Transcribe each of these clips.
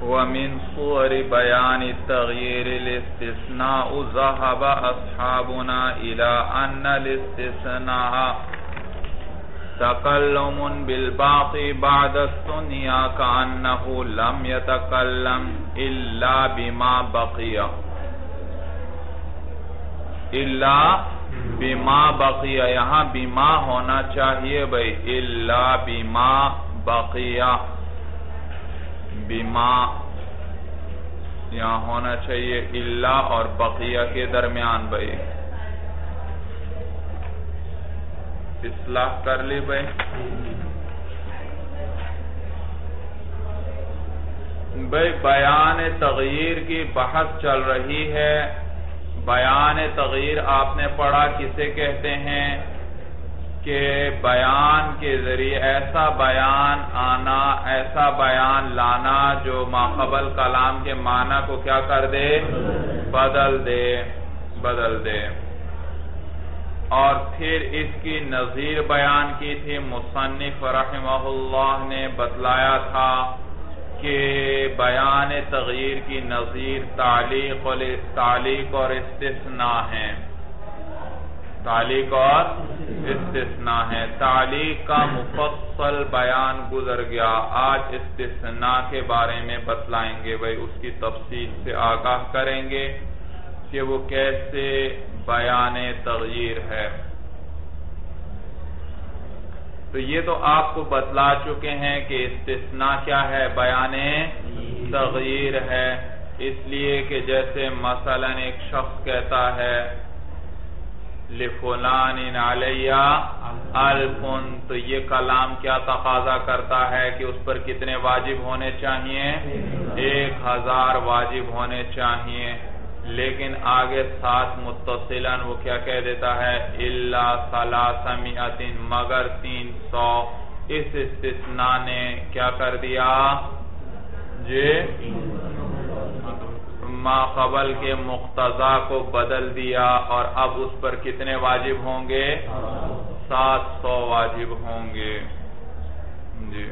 ومن صور بیان التغییر الاستثناء ذهب اصحابنا الى ان الاستثناء تکلم بالباقی بعد الثنیا کأنه لم يتکلم الا بما بقی یہاں بما ہونا چاہیے بھائی، الا بما بقیہ، بما یہاں ہونا چاہیے الا اور بقیہ کے درمیان بھائی. اصلاح کر لی بھائی. بیان تغییر کی بحث چل رہی ہے. بیان تغییر آپ نے پڑھا کسے کہتے ہیں کہ بیان کے ذریعے ایسا بیان آنا، ایسا بیان لانا جو ماقبل کلام کے معنی کو کیا کر دے، بدل دے. اور پھر اس کی نظیر بیان کی تھی. مصنف رحمہ اللہ نے بتلایا تھا کہ بیان تغییر کی نظیر تعلیق اور استثناء ہیں. تعلیق اور استثناء ہیں. تعلیق کا مفصل بیان گزر گیا. آج استثناء کے بارے میں بتلائیں گے بھائی، اس کی تفصیل سے آگاہ کریں گے کہ وہ کیسے بیان تغییر ہے. تو یہ تو آپ کو بتلا چکے ہیں کہ استثناء کیا ہے، بیان تغییر ہے. اس لیے کہ جیسے مثلا ایک شخص کہتا ہے لفلان علی الف، تو یہ کلام کیا تقاضا کرتا ہے کہ اس پر کتنے واجب ہونے چاہیے، 1000 واجب ہونے چاہیے. لیکن آگے ساتھ متصلاً وہ کیا کہہ دیتا ہے، الا 300، مگر 300. اس استثناء نے کیا کر دیا جی، ما قبل کے مقتضا کو بدل دیا، اور اب اس پر کتنے واجب ہوں گے، 700 واجب ہوں گے جی.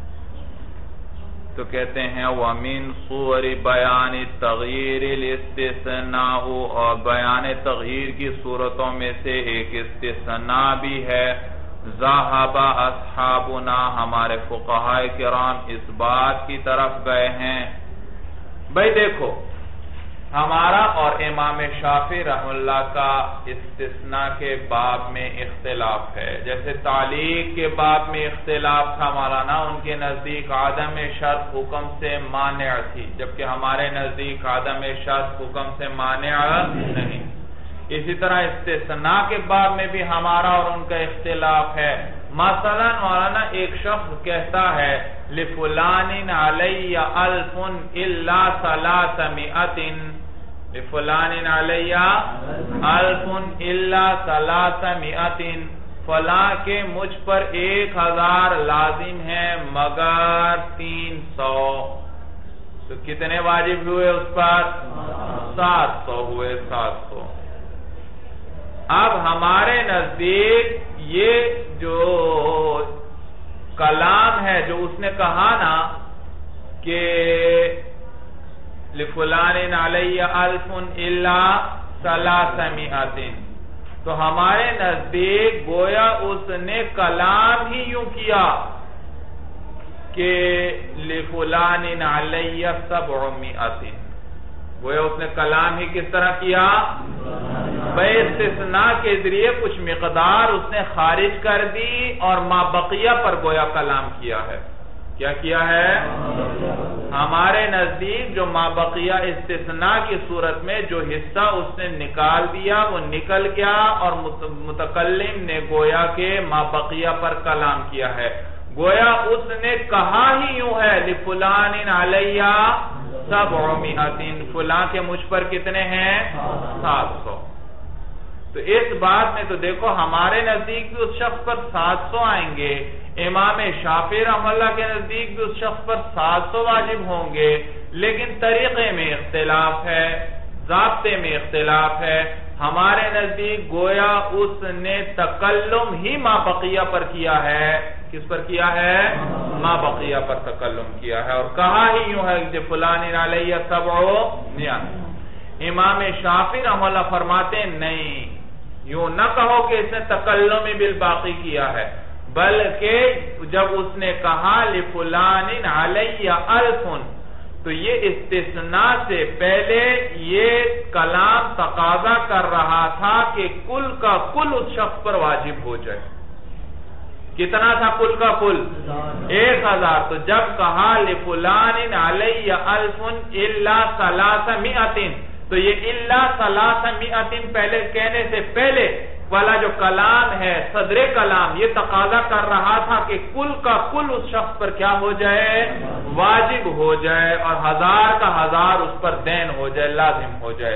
تو کہتے ہیں وَمِن صُوَرِ بَيَانِ التَّغْيِيرِ الْإِسْتِثْنَاءُ، اور بیان تغییر کی صورتوں میں سے ایک استثناء بھی ہے. ذَهَبَ أَصْحَابُنَا، ہمارے فقہاء کرام اس بات کی طرف گئے ہیں. بھائی دیکھو، ہمارا اور امام شافعی رحمہ اللہ کا استثناء کے باب میں اختلاف ہے. جیسے تعلیق کے باب میں اختلاف تھا مولانا، ان کے نزدیک عدم شرط حکم سے مانع تھی، جبکہ ہمارے نزدیک عدم شرط حکم سے مانع نہیں. اسی طرح استثناء کے باب میں بھی ہمارا اور ان کا اختلاف ہے. مثلا مولانا ایک شخص کہتا ہے لفلان علی الف الا 300، لفلان علی الف الا 300، فلاں کے مجھ پر 1000 لازم ہیں مگر 300. تو کتنے واجب ہوئے اس پر، 700 ہوئے، 700. اب ہمارے نزدیک یہ جو کلام ہے جو اس نے کہا نا کہ لفلان علی الف الا 300، تو ہمارے نزدیک گویا اس نے کلام ہی یوں کیا کہ لفلان علی 700، گویا اس نے کلام ہی کس طرح کیا، بے استثناء کے ذریعے کچھ مقدار اس نے خارج کر دی اور ما بقیہ پر گویا کلام کیا ہے. کیا کیا ہے، ہمارے نزدیک جو ما بقیہ استثناء کی صورت میں جو حصہ اس نے نکال دیا وہ نکل گیا، اور متکلم نے گویا کہ ما بقیہ پر کلام کیا ہے. گویا اس نے کہا ہی یوں ہے لفلان علی 700، فلاں کے مجھ پر کتنے ہیں، 700. تو اس بات میں تو دیکھو ہمارے نزدیک بھی اس شخص پر 700 آئیں گے، امام شافعی رحمہ اللہ کے نزدیک بھی اس شخص پر 700 واجب ہوں گے، لیکن طریقے میں اختلاف ہے، ضابطے میں اختلاف ہے. ہمارے نزدیک گویا اس نے تکلم ہی ما بقیہ پر کیا ہے. کس پر کیا ہے؟ ما بقیہ پر تکلم کیا ہے، اور کہا ہی یوں ہے کہ فلان علیہ سبع نیات. امام شافعی رحمہ اللہ فرماتے ہیں نہیں، یوں نہ کہو کہ اس نے تکلم بالباقی کیا ہے، بلکہ جب اس نے کہا لفلان علیہ الف، تو یہ استثناء سے پہلے یہ کلام تقاضا کر رہا تھا کہ کل کا کل اس شخص پر واجب ہو جائے. کتنا تھا کل کا کل؟ 1000. تو جب کہا لفلان علیہ الف الا 300، تو یہ الا 300 پہلے کہنے سے پہلے والا جو کلام ہے صدر کلام، یہ تقاضا کر رہا تھا کہ کل کا کل اس شخص پر کیا ہو جائے؟ واجب ہو جائے، اور 1000 کا 1000 اس پر دین ہو جائے، لازم ہو جائے.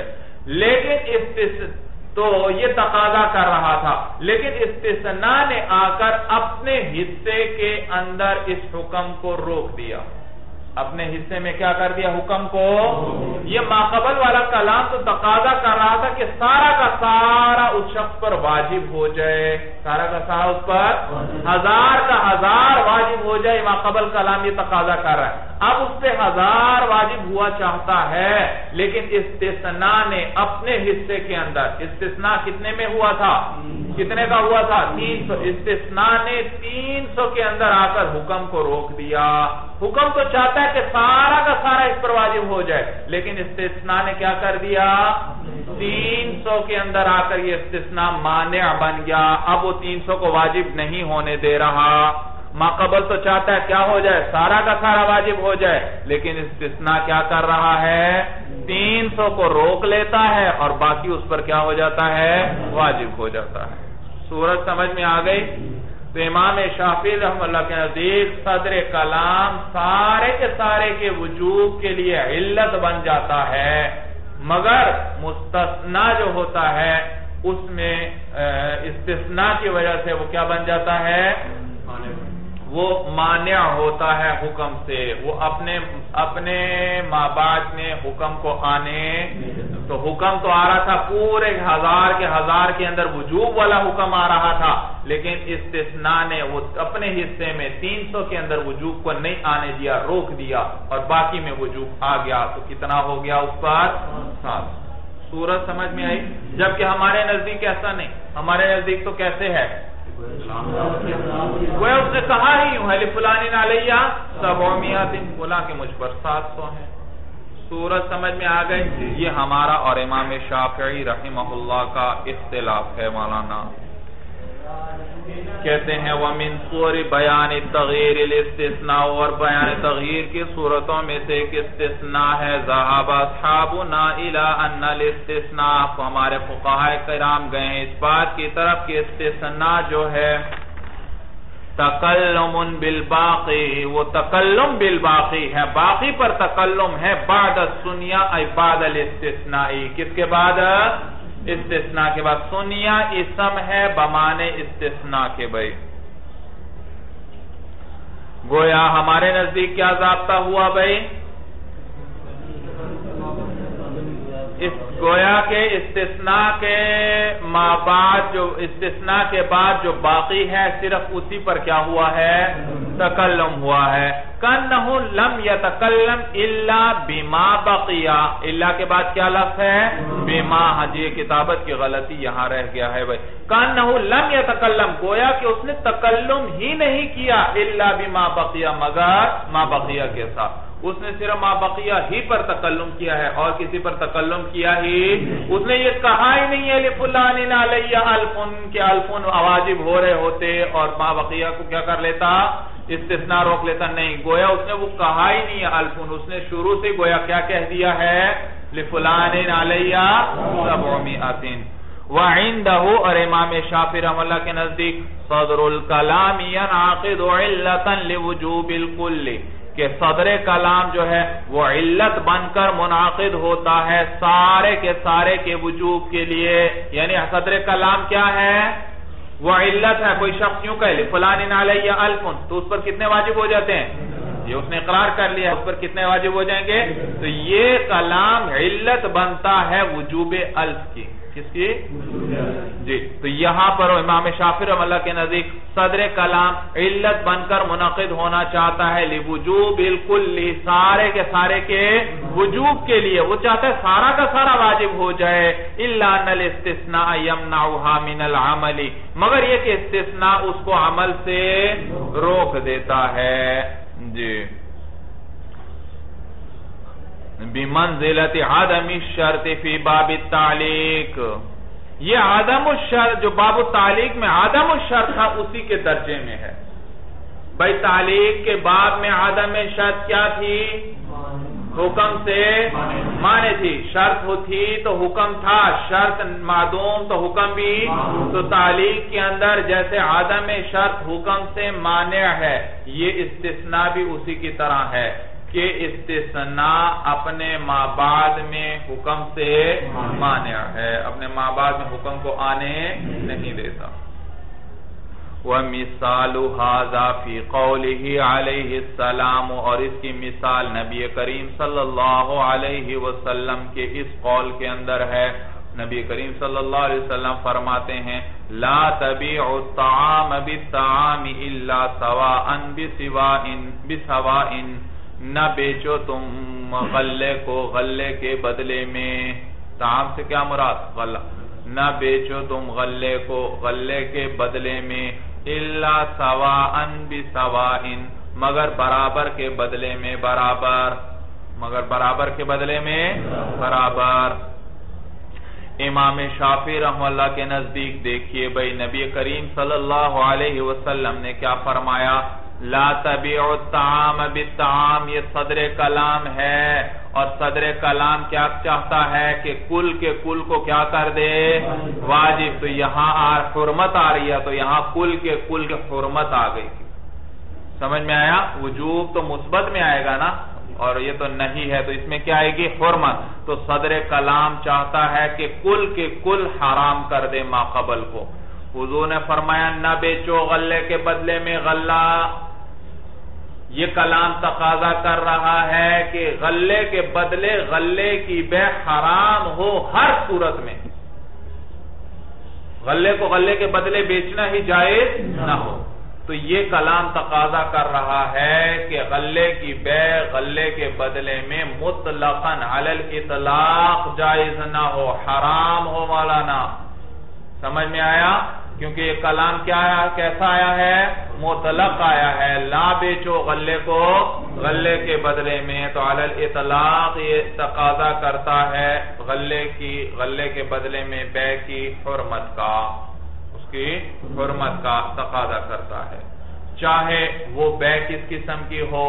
لیکن تو یہ تقاضا کر رہا تھا، لیکن استثناء نے آ کر اپنے حصے کے اندر اس حکم کو روک دیا. اپنے حصے میں کیا کر دیا؟ حکم کو. یہ ماقبل والا کلام تو تقاضا کر رہا تھا کہ سارا کا سارا اس شخص پر واجب ہو جائے، سارا کا سارا اس پر 1000 کا 1000 واجب ہو جائے. ماقبل کلام یہ تقاضا کر رہا ہے. اب اس پہ 1000 واجب ہوا چاہتا ہے، لیکن استثناء نے اپنے حصے کے اندر، استثناء کتنے میں ہوا تھا؟ کتنے کا ہوا تھا؟ 300. استثناء نے 300 کے اندر آ کر حکم کو روک دیا. حکم تو چاہتا ہے کہ سارا کا سارا اس پر واجب ہو جائے، لیکن استثناء نے کیا کر دیا؟ 300 کے اندر آ کر یہ استثناء مانع بن گیا. اب وہ 300 کو واجب نہیں ہونے دے رہا. ماقبل تو چاہتا ہے کیا ہو جائے؟ سارا کا سارا واجب ہو جائے، لیکن استثناء کیا کر رہا ہے؟ 300 کو روک لیتا ہے، اور باقی اس پر کیا ہو جاتا ہے؟ واجب ہو جاتا ہے. صورت سمجھ میں آ گئی؟ تو امام شافعی رحمہ اللہ کے نزدیک صدر کلام سارے کے سارے کے وجوب کے لیے علت بن جاتا ہے، مگر مستثنیٰ جو ہوتا ہے اس میں استثناء کی وجہ سے وہ کیا بن جاتا ہے؟ وہ مانع ہوتا ہے حکم سے. وہ اپنے مابعد میں حکم کو آنے، تو حکم تو آ رہا تھا پورے 1000 کے اندر وجوب والا حکم آ رہا تھا، لیکن استثناء نے وہ اپنے حصے میں 300 کے اندر وجوب کو نہیں آنے دیا، روک دیا، اور باقی میں وجوب آ گیا. تو کتنا ہو گیا اس پر؟ 7. صورت سمجھ میں آئی؟ جبکہ ہمارے نزدیک ایسا نہیں. ہمارے نزدیک تو کیسے ہے؟ وہ اس نے کہا ہی یوں ہے لفلان علیہ 700، بولا کہ مجھ پر 700 ہے. صورت سمجھ میں آ گئی؟ یہ ہمارا اور امام شافعی رحمہ اللہ کا اختلاف ہے. مولانا کہتے ہیں وَمِن صُورِ بَيَانِ التَّغْيِيرِ الْاِسْتِثْنَاءُ، اور بیان تغییر کی صورتوں میں سے ایک استثناء ہے. ذَهَبَ أَصْحَابُنَا إِلَىٰ أَنَّ الْاِسْتِثْنَاءَ، ہمارے فقہاء کرام گئے ہیں اس بات کی طرف کہ استثناء جو ہے تکلم بالباقی، وہ تکلم بالباقی ہے، باقی پر تکلم ہے. بعد السنیہ ای بعد الاستثناء، کس کے بعد؟ استثناء کے بعد. سنیہ اسم ہے بمانے استثناء کے. بھائی گویا ہمارے نزدیک کیا ضابطہ ہوا بھائی؟ گویا کہ استثناء کے مابعد جو استثناء کے بعد جو باقی ہے صرف اسی پر کیا ہوا ہے؟ تکلم ہوا ہے. کَنَّهُ لَمْ يَتَكَلَّمْ إِلَّا بِمَا بَقِيَا، الا کے بعد کیا لفظ ہے؟ بما. حجی کتابت کی غلطی یہاں رہ گیا ہے بھائی. کَنَّهُ لَمْ يَتَكَلَّمْ، گویا کہ اس نے تکلم ہی نہیں کیا إِلَّا بِمَا بَقِيَا، مگر ما بقیہ کے ساتھ. اس نے صرف ما بقیہ ہی پر تکلم کیا ہے، اور کسی پر تکلم کیا ہی. اس نے یہ کہا ہی نہیں ہے لفلان علیہ الف کہ الف واجب ہو رہے ہوتے اور ما بقیہ کو کیا کر لیتا؟ استثناء روک لیتا. نہیں، گویا اس نے وہ کہا ہی نہیں ہے الف. اس نے شروع سے گویا کیا کہہ دیا ہے؟ لفلان علیہ 700. وعندہ، اور امام شافعی رحمہ اللہ کے نزدیک صدر الکلام ینعقد علتا لوجوب الکل، کہ صدر کلام جو ہے وہ علت بن کر منعقد ہوتا ہے سارے کے سارے کے وجوب کے لیے. یعنی صدر کلام کیا ہے؟ وہ علت ہے. کوئی شخص یوں کہے فلان علیہ الف، تو اس پر کتنے واجب ہو جاتے ہیں؟ یہ اس نے اقرار کر لیا، اس پر کتنے واجب ہو جائیں گے؟ تو یہ کلام علت بنتا ہے وجوب الف کی. کس کی؟ جی تو یہاں پر امام شافعی رحمہ اللہ کے نزدیک صدر کلام علت بن کر منعقد ہونا چاہتا ہے لوجوب الکل، سارے کے وجوب کے لیے، وہ چاہتا ہے سارا کا سارا واجب ہو جائے، الا ان الاستثناء يمنعها من العمل، مگر یہ کہ استثناء اس کو عمل سے روک دیتا ہے۔ جی بمنزلت عدم الشرط فی باب التعلیق، یہ عدم الشرط جو باب التعلیق میں عدم الشرط تھا اسی کے درجے میں ہے۔ بھائی تعلیق کے باب میں عدم شرط کیا تھی؟ حکم سے مانے تھی، شرط تھی تو حکم تھا، شرط معدوم تو حکم بھی، تو تعلیق کے اندر جیسے عدم شرط حکم سے مانع ہے، یہ استثناء بھی اسی کی طرح ہے کہ استثناء اپنے مابعد میں حکم سے مانع ہے، اپنے مابعد میں حکم کو آنے نہیں دیتا۔ وَمِثَالُ هَذَا فِي قَوْلِهِ عَلَيْهِ السَّلَامُ، اور اس کی مثال نبی کریم صلی اللہ علیہ وسلم کے اس قول کے اندر ہے۔ نبی کریم صلی اللہ علیہ وسلم فرماتے ہیں لا تبیع الطعام بالطعام الا سواء بسواء، نہ بیچو تم غلے کو غلے کے بدلے میں، طعام سے کیا مراد؟ غلہ، نہ بیچو تم غلے کو غلے کے بدلے میں، الا سواء بسواء، مگر برابر کے بدلے میں برابر، مگر برابر کے بدلے میں برابر۔ امام شافعی رحمہ اللہ کے نزدیک دیکھیے بھئی نبی کریم صلی اللہ علیہ وسلم نے کیا فرمایا؟ لا تبیع الطعام بالطعام، یہ صدر کلام ہے، اور صدر کلام کیا چاہتا ہے کہ کل کے کل کو کیا کر دے؟ واجب۔ تو یہاں حرمت آ رہی ہے، تو یہاں کل کے کل کی حرمت آ گئی، سمجھ میں آیا؟ وجوب تو مثبت میں آئے گا نا، اور یہ تو نہیں ہے، تو اس میں کیا آئے گی؟ حرمت۔ تو صدر کلام چاہتا ہے کہ کل کے کل حرام کر دے ما قبل کو۔ حضور نے فرمایا نہ بیچو غلے کے بدلے میں غلہ، یہ کلام تقاضا کر رہا ہے کہ غلے کے بدلے غلے کی بیع حرام ہو ہر صورت میں، غلے کو غلے کے بدلے بیچنا ہی جائز نہ ہو۔ تو یہ کلام تقاضا کر رہا ہے کہ غلے کی بیع غلے کے بدلے میں مطلقاً علی الاطلاق جائز نہ ہو، حرام ہو مولانا، سمجھ میں آیا؟ کیونکہ یہ کلام کیا آیا، کیسا آیا ہے؟ مطلق آیا ہے، لا بیچو غلے کو غلے کے بدلے میں، تو علی الاطلاق یہ تقاضا کرتا ہے غلے کے بدلے میں بیع کی حرمت کا، اس کی حرمت کا تقاضا کرتا ہے، چاہے وہ بیع کس قسم کی ہو،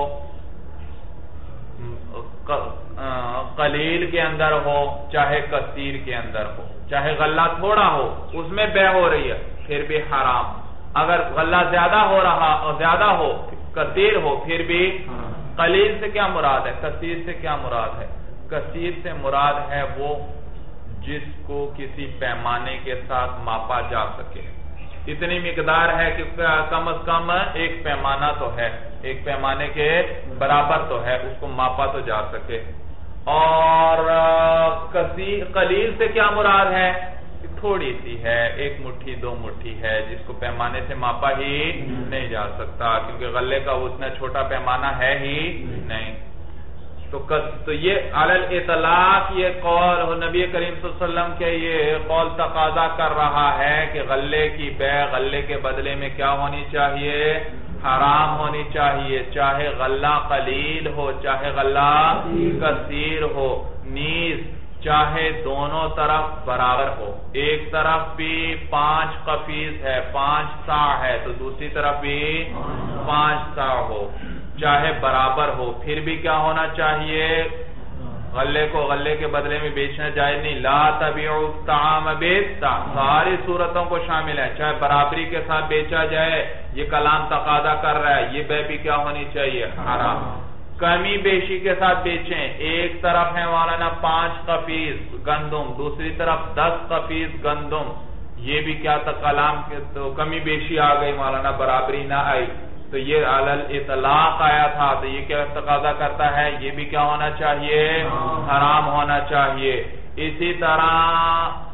قلیل کے اندر ہو چاہے کثیر کے اندر ہو، چاہے غلہ تھوڑا ہو اس میں بیع ہو رہی ہے پھر بھی حرام، اگر غلہ زیادہ ہو رہا اور زیادہ ہو کثیر ہو پھر بھی۔ قلیل سے کیا مراد ہے؟ کثیر سے کیا مراد ہے؟ کثیر سے مراد ہے وہ جس کو کسی پیمانے کے ساتھ ماپا جا سکے، اتنی مقدار ہے کہ کم از کم ایک پیمانہ تو ہے، ایک پیمانے کے برابر تو ہے، اس کو ماپا تو جا سکے۔ اور قلیل سے کیا مراد ہے؟ تھوڑی سی ہے، ایک مٹھی دو مٹھی ہے، جس کو پیمانے سے ماپا ہی نہیں جا سکتا، کیونکہ غلے کا اتنا چھوٹا پیمانہ ہے ہی نہیں۔ تو یہ علی الاطلاق یہ قول نبی کریم صلی اللہ علیہ وسلم کے یہ قول تقاضا کر رہا ہے کہ غلے کی بیع غلے کے بدلے میں کیا ہونی چاہیے؟ حرام ہونی چاہیے، چاہے غلہ قلیل ہو چاہے غلہ کثیر ہو، نیز چاہے دونوں طرف برابر ہو، ایک طرف بھی 5 قفیز ہے 5 صاع ہے تو دوسری طرف بھی 5 صاع ہو، چاہے برابر ہو، پھر بھی کیا ہونا چاہیے؟ غلے کو غلے کے بدلے میں بیچنا جائز نہیں۔ لا تبیعوا الطعام بالطعام، ساری صورتوں کو شامل ہے، چاہے برابری کے ساتھ بیچا جائے، یہ کلام تقاضا کر رہا ہے، یہ بیع بھی کیا ہونی چاہیے؟ حرام۔ کمی بیشی کے ساتھ بیچیں، ایک طرف ہے مولانا 5 قفیز گندم، دوسری طرف 10 قفیز گندم، یہ بھی کیا تھا کلام کے تو کمی بیشی آ گئی مولانا، برابری نہ آئی، تو یہ علی الاطلاق آیا تھا، تو یہ کیا تقاضا کرتا ہے؟ یہ بھی کیا ہونا چاہیے؟ حرام ہونا چاہیے۔ اسی طرح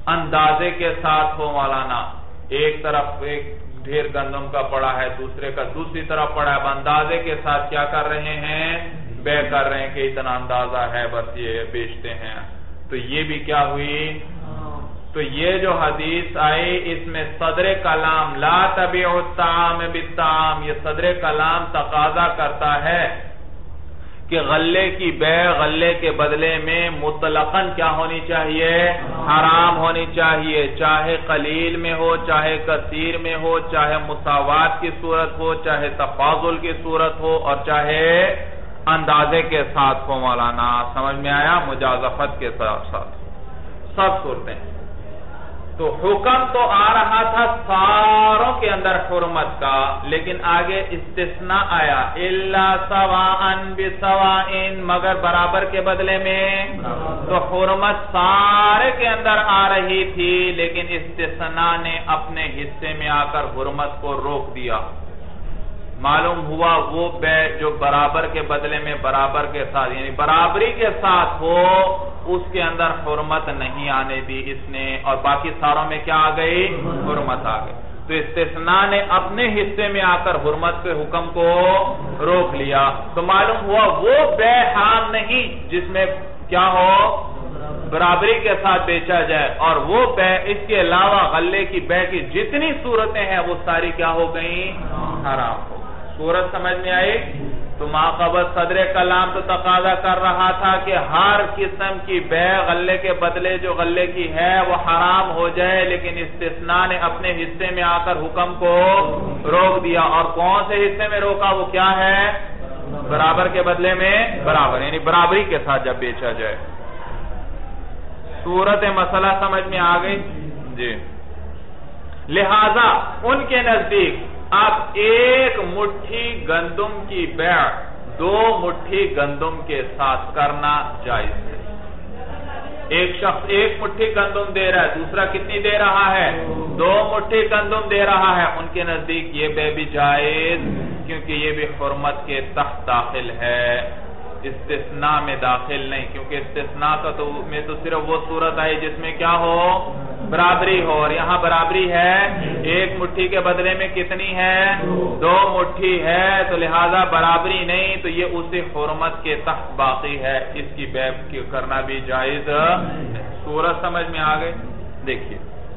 اندازے کے ساتھ ہو مولانا، ایک طرف ایک ڈھیر گندم کا پڑا ہے، دوسرے کا دوسری طرف پڑا ہے، اب اندازے کے ساتھ کیا کر رہے ہیں؟ بے کر رہے ہیں کہ اتنا اندازہ ہے، بس یہ بیچتے ہیں. تو یہ بھی کیا ہوئی؟ تو یہ جو حدیث آئی اس میں صدر کلام لا تبیع الطعام بالطعام، یہ صدر کلام تقاضا کرتا ہے کہ غلے کی بیع غلے کے بدلے میں مطلقاً کیا ہونی چاہیے؟ حرام ہونی چاہیے، چاہے قلیل میں ہو، چاہے کثیر میں ہو، چاہے مساوات کی صورت ہو، چاہے تفاضل کی صورت ہو، اور چاہے اندازے کے ساتھ ہو. مولانا سمجھ میں آیا؟ مجازفت کے ساتھ سب صورتیں. تو حکم تو آ رہا تھا ساروں کے اندر حرمت کا، لیکن آگے استثناء آیا الا سواء بسواء، مگر برابر کے بدلے میں. تو حرمت سارے کے اندر آ رہی تھی، لیکن استثناء نے اپنے حصے میں آ کر حرمت کو روک دیا. معلوم ہوا وہ بے جو برابر کے بدلے میں برابر کے ساتھ، یعنی برابری کے ساتھ ہو، اس کے اندر حرمت نہیں آنے دی اس نے، اور باقی ساروں میں کیا آ گئی؟ حرمت آ گئی. تو استثناء نے اپنے حصے میں آ کر حرمت کے حکم کو روک لیا. تو معلوم ہوا وہ بے حرام نہیں جس میں کیا ہو؟ برابری کے ساتھ بیچا جائے، اور وہ بے اس کے علاوہ غلے کی بے کی جتنی صورتیں ہیں وہ ساری کیا ہو گئیں؟ حرام ہو. صورت سمجھ میں آئی؟ تو ما قبل صدر کلام تو تقاضا کر رہا تھا کہ ہر قسم کی بے غلے کے بدلے جو غلے کی ہے وہ حرام ہو جائے، لیکن استثناء نے اپنے حصے میں آ کر حکم کو روک دیا. اور کون سے حصے میں روکا؟ وہ کیا ہے؟ برابر کے بدلے میں برابر، یعنی برابری کے ساتھ جب بیچا جائے. صورت مسئلہ سمجھ میں آ گئی جی. لہذا ان کے نزدیک اب ایک مٹھی گندم کی بیع 2 مٹھی گندم کے ساتھ کرنا جائز ہے. ایک شخص 1 مٹھی گندم دے رہا ہے، دوسرا کتنی دے رہا ہے؟ 2 مٹھی گندم دے رہا ہے. ان کے نزدیک یہ بیع بھی جائز، کیونکہ یہ بھی حرمت کے تحت داخل ہے، استثناء میں داخل نہیں. کیونکہ استثناء کا میں تو صرف وہ صورت آئی جس میں کیا ہو؟ برابری ہو، اور یہاں برابری ہے 1 مٹھی کے بدلے میں کتنی ہے؟ 2 مٹھی ہے. تو لہذا برابری نہیں، تو یہ اسی حرمت کے تحت باقی ہے، اس کی بیع کرنا بھی جائز. صورت سمجھ میں آ گئے؟ دیکھیے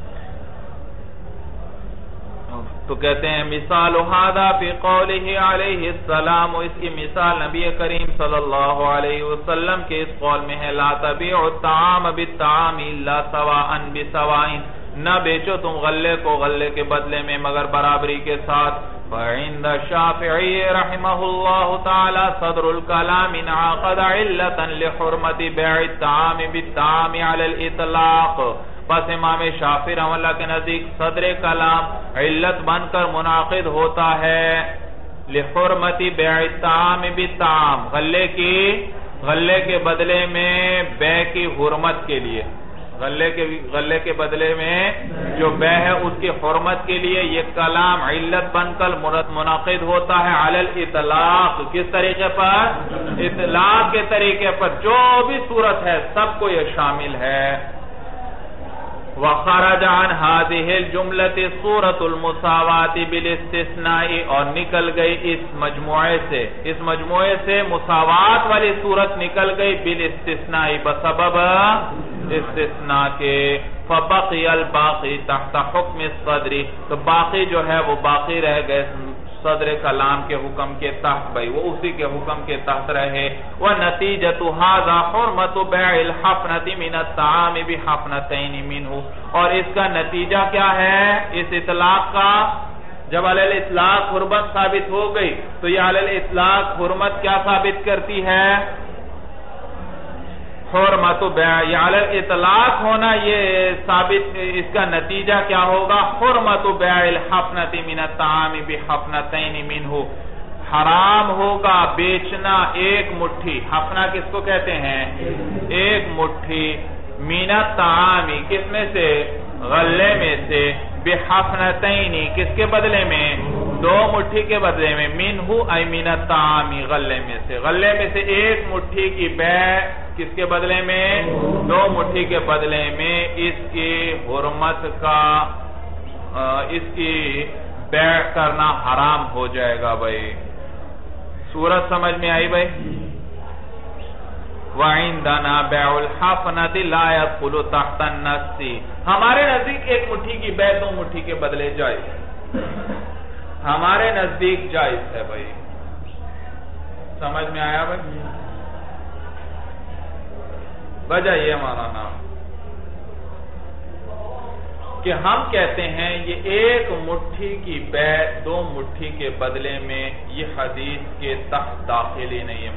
تو کہتے ہیں مثال هذا فی قوله علیہ السلام، اس کی مثال نبی کریم صلی اللہ علیہ وسلم کے اس قول میں ہے لا تبیع الطعام بالطعام الا سواء بسواء، نہ بیچو تم غلے کو غلے کے بدلے میں مگر برابری کے ساتھ. فعند الشافعی رحمہ اللہ تعالی صدر الکلام انعقد علتا لحرمت بیع الطعام بالطعام علی الاطلاق. بس امام شافعی رحمہ اللہ کے نزدیک صدر کلام علت بن کر منعقد ہوتا ہے لحرمت بیع الطعام بالطعام، غلے کے بدلے میں بیع کی حرمت کے لیے. غلے کے بدلے میں جو بیع ہے اس کی حرمت کے لیے یہ کلام علت بن کر منعقد ہوتا ہے علی الاطلاق. کس طریقے پر؟ اطلاق کے طریقے پر، جو بھی صورت ہے سب کو یہ شامل ہے. وخرج عن هذه الجملة صورة المساوات بالاستثناء، اور نکل گئی اس مجموعے سے مساوات والی صورت نکل گئی بالاستثناء، بسبب استثناء کے. فبقي الباقي تحت حکم الصدر، تو باقی جو ہے وہ باقی رہ گئے صدر کلام کے حکم کے تحت، بھائی وہ اسی کے حکم کے تحت رہے. وَنَتِيجَةُ هَذَا حُرْمَةُ بَيْعِ الْحَفْنَةِ مِنَ الطَّعَامِ بِحَفْنَتَيْنِ مِنْهُ، اور اس کا نتیجہ کیا ہے؟ اس اطلاق کا، جب علی الاطلاق حرمت ثابت ہو گئی تو یہ علی الاطلاق حرمت کیا ثابت کرتی ہے؟ حرمت بیع، یہ علی الاطلاق ہونا یہ ثابت، اس کا نتیجہ کیا ہوگا؟ حرمت بیع الحفنۃ من الطعام بحفنتین منہ، حرام ہوگا بیچنا 1 مٹھی، حفنہ کس کو کہتے ہیں؟ 1 مٹھی، من الطعام کس میں سے؟ غلے میں سے، بحفنتین کس کے بدلے میں؟ 2 مٹھی کے بدلے میں، منہ ای من الطعام غلے میں سے 1 مٹھی کی بیع کس کے بدلے میں؟ 2 مٹھی کے بدلے میں اس کی حرمت کا اس کی بیع کرنا حرام ہو جائے گا بھائی. صورت سمجھ میں آئی بھائی؟ وَعِنْدَنَا بَيْعُ الْحَفْنَةِ لَا يَدْخُلُ تَحْتَ النَّسِّ. ہمارے نزدیک 1 مٹھی کی بیع 2 مٹھی کے بدلے جائز. ہمارے نزدیک جائز ہے بھائی. سمجھ میں آیا بھائی؟ وجہ یہ مولانا کہ ہم کہتے ہیں یہ 1 مٹھی کی بیع 2 مٹھی کے بدلے میں یہ حدیث کے تحت داخل ہی نہیں.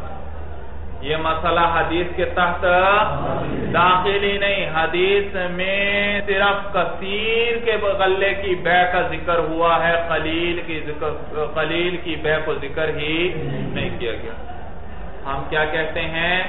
یہ مسئلہ حدیث کے تحت داخل ہی نہیں. حدیث میں صرف کثیر کے غلے کی بیع کا ذکر ہوا ہے, قلیل کی بیع کو ذکر ہی نہیں کیا گیا. ہم کیا کہتے ہیں؟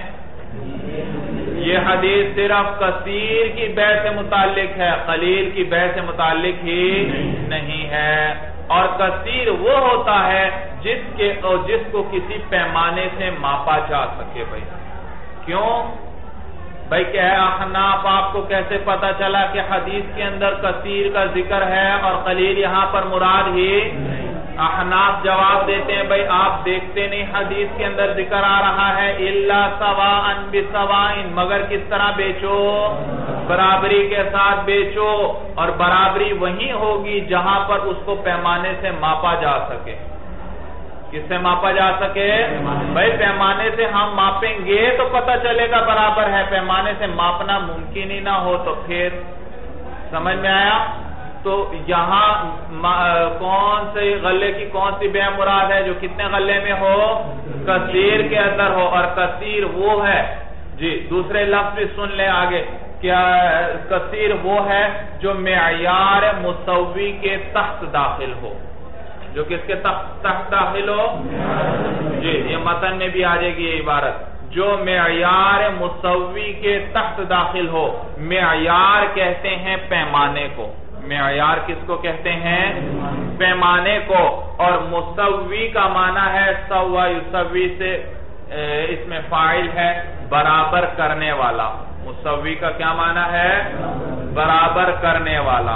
یہ حدیث صرف کثیر کی بیع سے متعلق ہے, قلیل کی بیع سے متعلق ہی نہیں ہے. اور کثیر وہ ہوتا ہے جس کو کسی پیمانے سے ماپا جا سکے بھائی. کیوں بھائی؟ کیا ہے احناف آپ کو کیسے پتا چلا کہ حدیث کے اندر کثیر کا ذکر ہے اور قلیل یہاں پر مراد ہی؟ احناف جواب دیتے ہیں بھائی آپ دیکھتے نہیں حدیث کے اندر ذکر آ رہا ہے الا سواء بسواء, مگر کس طرح بیچو؟ برابری کے ساتھ بیچو. اور برابری وہیں ہوگی جہاں پر اس کو پیمانے سے ماپا جا سکے. کس سے ماپا جا سکے بھائی؟ پیمانے سے ہم ماپیں گے تو پتہ چلے گا برابر ہے. پیمانے سے ماپنا ممکن ہی نہ ہو تو پھر سمجھ میں آیا؟ تو یہاں کون سے غلے کی کون سی بیع مراد ہے؟ جو کتنے غلے میں ہو؟ کثیر کے اندر ہو. اور کثیر وہ ہے جی دوسرے لفظ بھی سن لیں آگے. کیا کثیر وہ ہے جو معیار مسوی کے تحت داخل ہو. جو کس کے تحت داخل ہو؟ جی یہ متن میں بھی آ جائے گی یہ عبارت. جو معیار مسوی کے تحت داخل ہو. معیار کہتے ہیں پیمانے کو. معیار کس کو کہتے ہیں؟ پیمانے کو. اور مسوی کا معنی ہے سوا یسوی سے اس میں فاعل ہے برابر کرنے والا. مسوی کا کیا معنی ہے؟ برابر کرنے والا.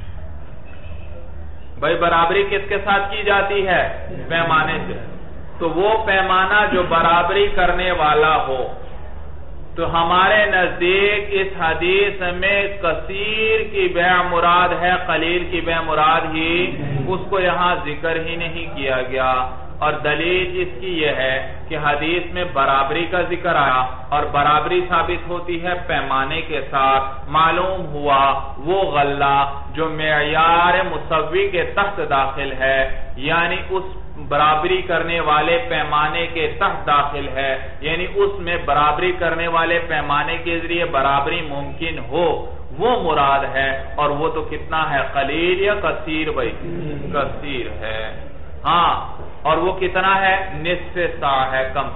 بھائی برابری کس کے ساتھ کی جاتی ہے؟ پیمانے سے. تو وہ پیمانہ جو برابری کرنے والا ہو. تو ہمارے نزدیک اس حدیث میں کثیر کی بیع مراد ہے, قلیل کی بیع مراد ہی, اس کو یہاں ذکر ہی نہیں کیا گیا. اور دلیل اس کی یہ ہے کہ حدیث میں برابری کا ذکر آیا اور برابری ثابت ہوتی ہے پیمانے کے ساتھ. معلوم ہوا وہ غلہ جو معیار مسوی کے تحت داخل ہے, یعنی اس برابری کرنے والے پیمانے کے تحت داخل ہے, یعنی اس میں برابری کرنے والے پیمانے کے ذریعے برابری ممکن ہو, وہ مراد ہے. اور وہ تو کتنا ہے؟ قلیل یا کثیر بھائی؟ کثیر ہے. ہاں اور وہ کتنا ہے؟ نصف ساع ہے. کم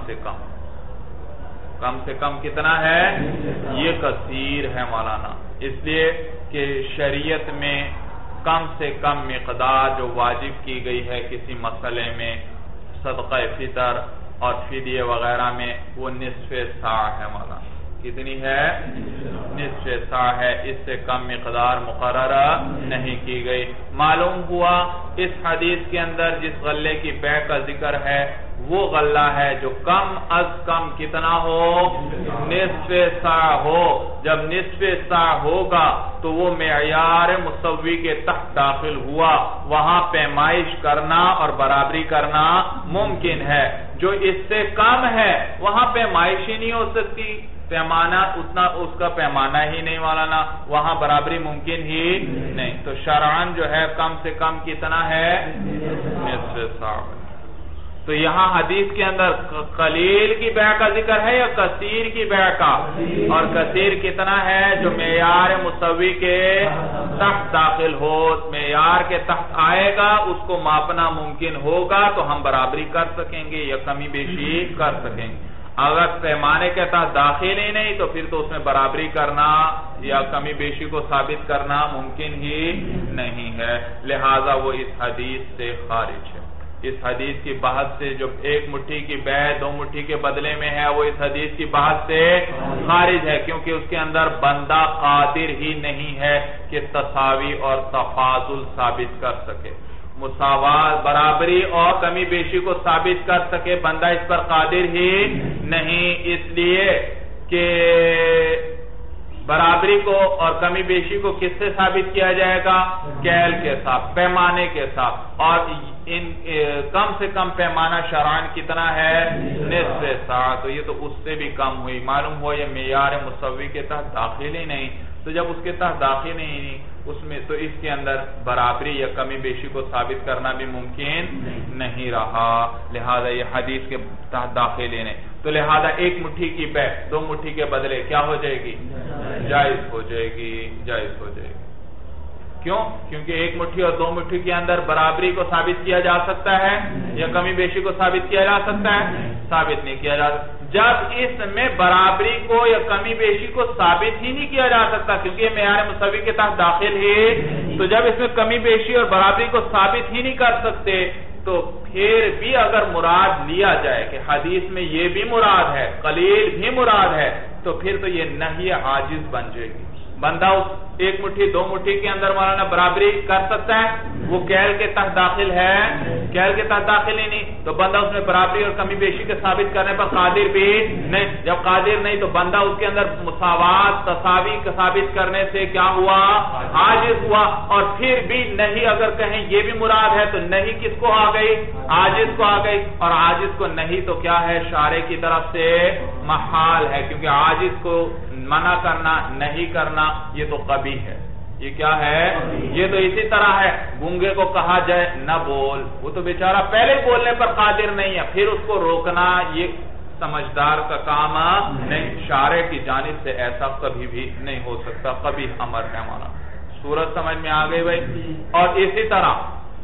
سے کم کتنا ہے؟ یہ کثیر ہے مولانا. اس لیے کہ شریعت میں کم سے کم مقدار جو واجب کی گئی ہے کسی مسئلے میں صدقہ فطر اور فدیے وغیرہ میں وہ نصف ساع ہے مولانا. کتنی ہے؟ نصف ساع ہے. اس سے کم مقدار مقرر نہیں کی گئی. معلوم ہوا اس حدیث کے اندر جس غلے کی بیع کا ذکر ہے وہ غلہ ہے جو کم از کم کتنا ہو؟ نصف ساع ہو. جب نصف ساع ہوگا تو وہ معیار مسوی کے تحت داخل ہوا. وہاں پیمائش کرنا اور برابری کرنا ممکن ہے. جو اس سے کم ہے وہاں پیمائش ہی نہیں ہو سکتی. پیمانہ اتنا اس کا پیمانہ ہی نہیں مولانا, وہاں برابری ممکن ہی نہیں. تو شرعاً جو ہے کم سے کم کتنا ہے؟ نصف ساع. تو یہاں حدیث کے اندر قلیل کی بیع کا ذکر ہے یا کثیر کی بیع کا؟ اور کثیر کتنا ہے؟ جو معیار مسوی کے تحت داخل ہو. معیار کے تحت آئے گا, اس کو ماپنا ممکن ہوگا تو ہم برابری کر سکیں گے یا کمی بیشی کر سکیں گے. اگر پیمانے کے تحت داخل ہی نہیں تو پھر تو اس میں برابری کرنا یا کمی بیشی کو ثابت کرنا ممکن ہی نہیں ہے. لہذا وہ اس حدیث سے خارج ہے. اس حدیث کی بحث سے جو ایک مٹھی کی بیع 2 مٹھی کے بدلے میں ہے وہ اس حدیث کی بحث سے خارج ہے، کیونکہ اس کے اندر بندہ قادر ہی نہیں ہے کہ تساوی اور تفاضل ثابت کر سکے، مساوات برابری اور کمی بیشی کو ثابت کر سکے، بندہ اس پر قادر ہی نہیں، اس لیے کہ برابری کو اور کمی بیشی کو کس سے ثابت کیا جائے گا؟ کیل کے ساتھ، پیمانے کے ساتھ، اور کم سے کم پیمانہ شرعاً کتنا ہے؟ نصف ساع، تو یہ تو اس سے بھی کم ہوئی، معلوم ہوا یہ معیار مسوی کے تحت داخل ہی نہیں، تو جب اس کے تحت داخل نہیں اس میں تو اس کے اندر برابری یا کمی بیشی کو ثابت کرنا بھی ممکن نہیں رہا، لہذا یہ حدیث کے تحت داخل ہی نہیں، تو لہذا ایک مٹھی کی بیع 2 مٹھی کے بدلے کیا ہو جائے گی؟ جائز ہو جائے گی، جائز ہو جائے گی۔ کیوں؟ کیونکہ ایک مٹھی اور 2 مٹھی کے اندر برابری کو ثابت کیا جا سکتا ہے یا کمی بیشی کو ثابت کیا جا سکتا ہے؟ ثابت نہیں کیا جا سکتا۔ جب اس میں برابری کو یا کمی بیشی کو ثابت ہی نہیں کیا جا سکتا کیونکہ یہ معیار مساوی کے تحت داخل ہے، تو جب اس میں کمی بیشی اور برابری کو ثابت ہی نہیں کر سکتے تو پھر بھی اگر مراد لیا جائے کہ حدیث میں یہ بھی مراد ہے، قلیل بھی مراد ہے، تو پھر تو یہ نہی عاجز بن جائے گی۔ بندہ اس 1 مٹھی 2 مٹھی کے اندر مولانا برابری کر سکتا ہے، وہ کیل کے تحت داخل ہے، کیل کے تحت داخل ہی نہیں، تو بندہ اس میں برابری اور کمی بیشی کے ثابت کرنے پر قادر بھی نہیں، جب قادر نہیں تو بندہ اس کے اندر مساوات تساوی کا ثابت کرنے سے کیا ہوا؟ عاجز ہوا، اور پھر بھی نہیں اگر کہیں یہ بھی مراد ہے تو نہیں کس کو آ گئی؟ عاجز کو آ گئی، اور عاجز کو نہیں تو کیا ہے؟ شارع کی طرف سے محال ہے، کیونکہ عاجز کو منع کرنا نہیں کرنا یہ تو قبیح ہے، یہ کیا ہے؟ یہ تو اسی طرح ہے گونگے کو کہا جائے نہ بول، وہ تو بیچارہ پہلے بولنے پر قادر نہیں ہے، پھر اس کو روکنا یہ سمجھدار کا کام نہیں، شارع کی جانب سے ایسا کبھی بھی نہیں ہو سکتا، قبیح امر ہے ہمارا۔ صورت سمجھ میں آ گئی بھائی؟ اور اسی طرح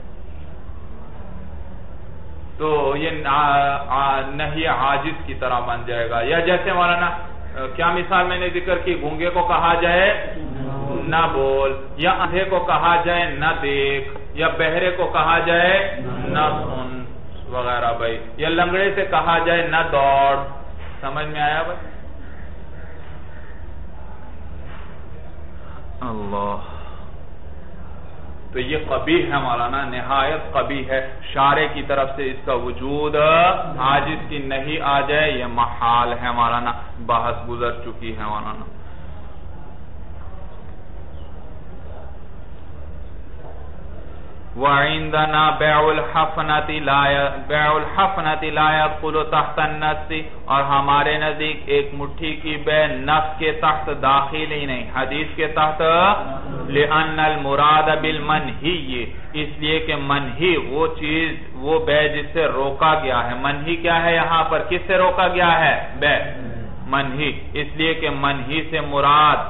تو یہ نہی عاجز کی طرح بن جائے گا، یا جیسے مولانا کیا مثال میں نے ذکر کی، گونگے کو کہا جائے نہ بول، یا اندھے کو کہا جائے نہ دیکھ، یا بہرے کو کہا جائے نہ سن وغیرہ بھائی، یا لنگڑے سے کہا جائے نہ دوڑ، سمجھ میں آیا بھائی؟ اللہ، تو یہ قبیح ہے مولانا، نہایت قبیح ہے، شارع کی طرف سے اس کا وجود عاجز کی نہیں آ جائے یہ محال ہے مولانا، بحث گزر چکی ہے مولانا۔ وعندنا بیع الحفنۃ لا يدخل تحت النص، اور ہمارے نزدیک ایک مٹھی کی بیع نص کے تحت داخل ہی نہیں، حدیث کے تحت، لأن المراد بالمنہی، اس لیے کہ منہی وہ چیز وہ بیع جس سے روکا گیا ہے، منہی کیا ہے یہاں پر؟ کس سے روکا گیا ہے؟ بیع، منہی، اس لیے کہ منہی سے مراد،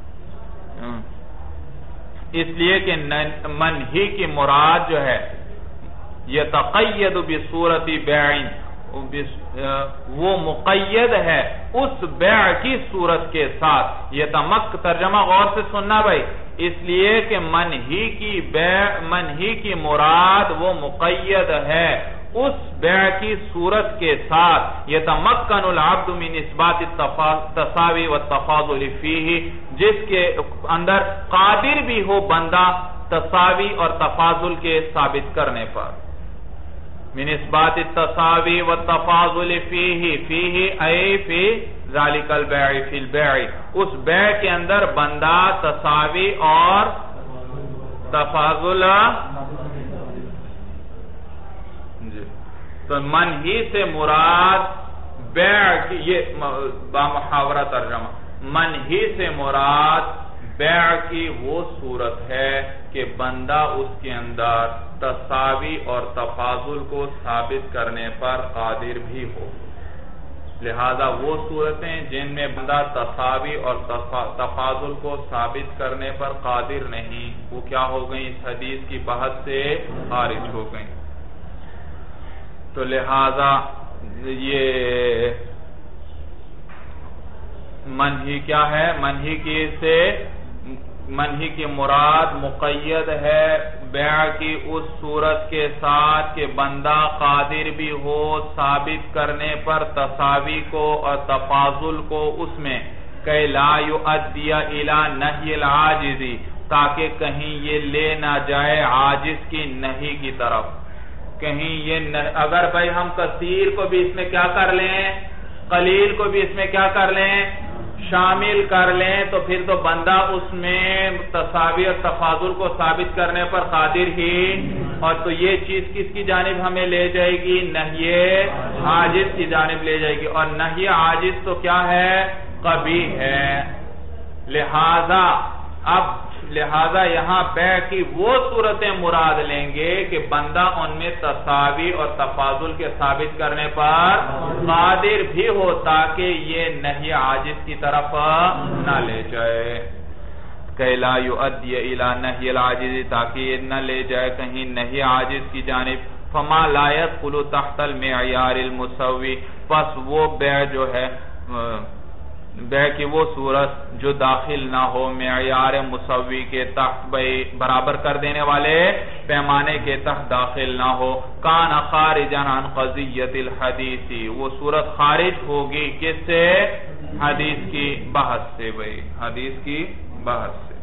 اس لیے کہ منہی کی مراد جو ہے یتقید بصورت بیع، وہ مقید ہے اس بیع کی صورت کے ساتھ، ترجمہ غور سے سننا بھائی، اس لیے کہ منہی کی مراد وہ مقید ہے اس بیع کی صورت کے ساتھ، یتمکن العبد من اثبات التساوی والتفاضل فیہ، جس کے اندر قادر بھی ہو بندہ تساوی اور تفاضل کے ثابت کرنے پر، من اثبات التساوی والتفاضل فیہ، فیہ اے فی ذالک البیع، فی البیع، اس بیع کے اندر بندہ تساوی اور تفاضل، تو منہی سے مراد بیع کی، یہ بامحاورہ ترجمہ، منہی سے مراد بیع کی وہ صورت ہے کہ بندہ اس کے اندر تساوی اور تفاضل کو ثابت کرنے پر قادر بھی ہو، لہذا وہ صورتیں جن میں بندہ تساوی اور تفاضل کو ثابت کرنے پر قادر نہیں، وہ کیا ہو گئیں؟ اس حدیث کی بحث سے خارج ہو گئیں۔ تو لہذا یہ منہی کیا ہے؟ منہی کی سے منہی کی مراد مقید ہے بیع کی اس صورت کے ساتھ کہ بندہ قادر بھی ہو ثابت کرنے پر تساوی کو اور تفاضل کو اس میں کہ لا یؤدی الی نہی العاجز، تاکہ کہیں یہ لے نہ جائے عاجز کی نہی کی طرف. کہیں یہ اگر بھائی ہم کثیر کو بھی اس میں کیا کر لیں، قلیل کو بھی اس میں کیا کر لیں، شامل کر لیں، تو پھر تو بندہ اس میں تساوی اور تفاضل کو ثابت کرنے پر قادر ہی، اور تو یہ چیز کس کی جانب ہمیں لے جائے گی، نہی عاجز کی جانب لے جائے گی، اور نہی عاجز تو کیا ہے، قبیح ہے. لہذا یہاں بیع کی وہ صورتیں مراد لیں گے کہ بندہ ان میں تساوی اور تفاضل کے ثابت کرنے پر قادر بھی ہو، تاکہ یہ نہی عاجز کی طرف نہ لے جائے. کہ لا یؤدی الی نہی العاجز، تاکہ یہ نہ لے جائے کہیں نہی عاجز کی جانب. فما لا يدخل تحت المعیار المسوی، پس وہ بیع جو ہے، بیع کی وہ صورت جو داخل نہ ہو معیار مسوی کے تحت، برابر کر دینے والے پیمانے کے تحت داخل نہ ہو. کان خارجا عن قضیت الحدیث، وہ صورت خارج ہوگی کس سے، حدیث کی بحث سے، حدیث کی بحث سے.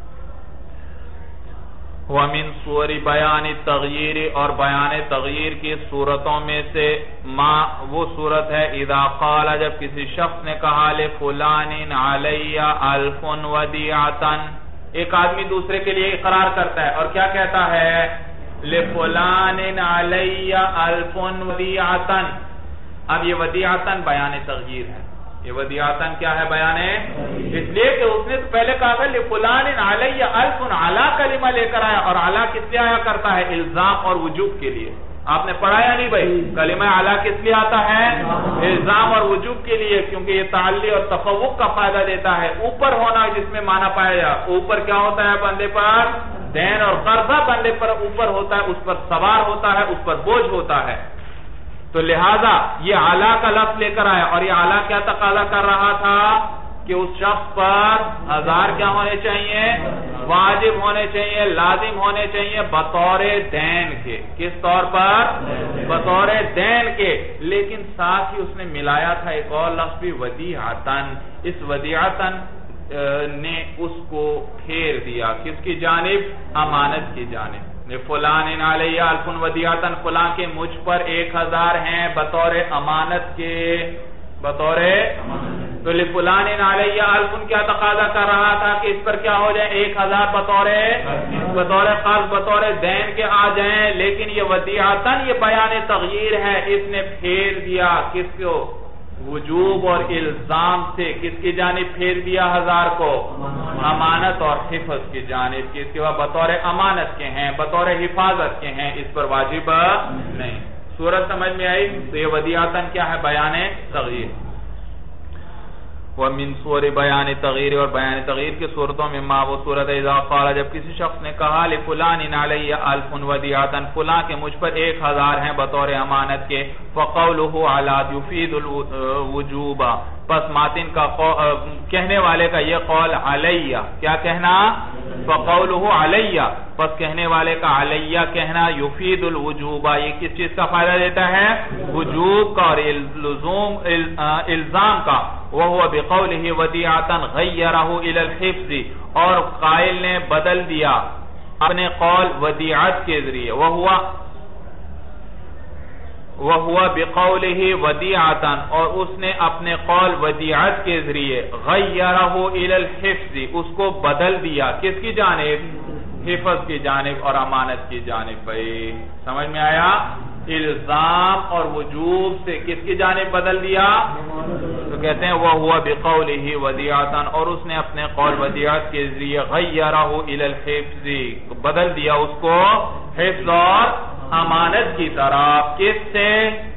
وَمِن صُوَرِ بَيَانِ التَّغْيِيرِ، اور بیان تغییر کی صورتوں میں سے وہ صورت ہے اذا قال، جب کسی شخص نے کہا لِفُلَانٍ عَلَيَّ أَلْفٌ وَدِيعَةً، ایک آدمی دوسرے کے لیے اقرار کرتا ہے اور کیا کہتا ہے، لِفُلَانٍ عَلَيَّ أَلْفٌ وَدِيعَةً. اب یہ ودیعتاً بیان تغییر ہے. یہ ودیعتاً کیا ہے، بیان ہے، اس لیے کہ اس نے پہلے کہا تھا لِفُلَانٍ عَلَيَّ أَلْفٌ، عَلَى کلمہ لے کر آیا، اور عَلَى کس لیے آیا کرتا ہے، الزام اور وجوب کے لیے. آپ نے پڑھا یا نہیں بھائی، کلمہ عَلَى کس لیے آتا ہے، الزام اور وجوب کے لیے، کیونکہ یہ تعلی اور تفوق کا فائدہ دیتا ہے. اوپر ہونا جس میں معنی پایا جائے، اوپر کیا ہوتا ہے بندے پر، دین اور قرضہ بندے پر اوپر ہوتا ہے، اس پر سوار ہوتا ہے، اس پر بوجھ ہوتا ہے. تو لہذا یہ اعلیٰ کا لفظ لے کر آیا، اور یہ اعلیٰ کیا تقاضا کر رہا تھا کہ اس شخص پر 1000 کیا ہونے چاہیے، واجب ہونے چاہیے، لازم ہونے چاہیے، بطور دین کے. کس طور پر، بطور دین کے. لیکن ساتھ ہی اس نے ملایا تھا ایک اور لفظ بھی، ودیعتاً. اس ودیعتاً نے اس کو پھیر دیا کس کی جانب، امانت کی جانب. فلان علیہ الف ودیعتاً، فلان کے مجھ پر 1000 ہیں بطور امانت کے، بطور. تو لفلان علیہ الف کیا تقاضا کر رہا تھا کہ اس پر کیا ہو جائے، 1000 بطور قرض، بطور دین کے آ جائیں. لیکن یہ ودیعتاً یہ بیان تغییر ہے، اس نے پھیر دیا کس کو، وجوب اور الزام سے. کس کی جانب پھیر دیا 1000 کو، امانت اور حفظ کی جانب. کس کے بعد بطور امانت کے ہیں، بطور حفاظت کے ہیں، اس پر واجب نہیں. صورت سمجھ میں آئی. تو یہ ودیعتاً کیا ہے، بیان تغییر. وَمِن صُوَرِ بَيَانِ تَغْيِيرِ، اور بیان تغییر کی صورتوں میں ما وہ صورت اذا قال، جب کسی شخص نے کہا لِفُلَانٍ عَلَيَّ أَلْفٌ وَدِيعَةً، فلاں کے مجھ پر 1000 ہیں بطور امانت کے. فَقَوْلُهُ عَلَى يُفِيدُ الْوُجُوبَ، پس ماتن کا کہنے والے کا یہ قول علیہ، کیا کہنا، فَقَوْلُهُ عَلَيَّ، پس کہنے والے کا علیہ کہنا، یفید الوجوب، یہ کس چیز کا فائدہ دیتا ہے، وجوب کا اور الزام کا. وَهُوَ بِقَوْلِهِ وَدِيعَةً غَيَّرَهُ إِلَى الْحِفْظِ، اور قائل نے بدل دیا اپنے قول ودیعت کے ذریعے. وَهُوَ بِقَوْلِهِ وَدِيعَةً، اور اس نے اپنے قول ودیعت کے ذریعے غَيَّرَهُ إِلَى الْحِفْظِ، اس کو بدل دیا کس کی جانب، حفظ کی جانب اور امانت کی جانب. بھائی سمجھ میں آیا، الزام اور وجوب سے کس کی جانب بدل دیا. تو کہتے ہیں وَهُوَ بِقَوْلِهِ وَدِيعَةً، اور اس نے اپنے قول ودیعت کے ذریعے غَيَّرَهُ إِلَى الْحِفْظِ، بدل دیا اس کو حفظ اور امانت کی طرف. کس سے،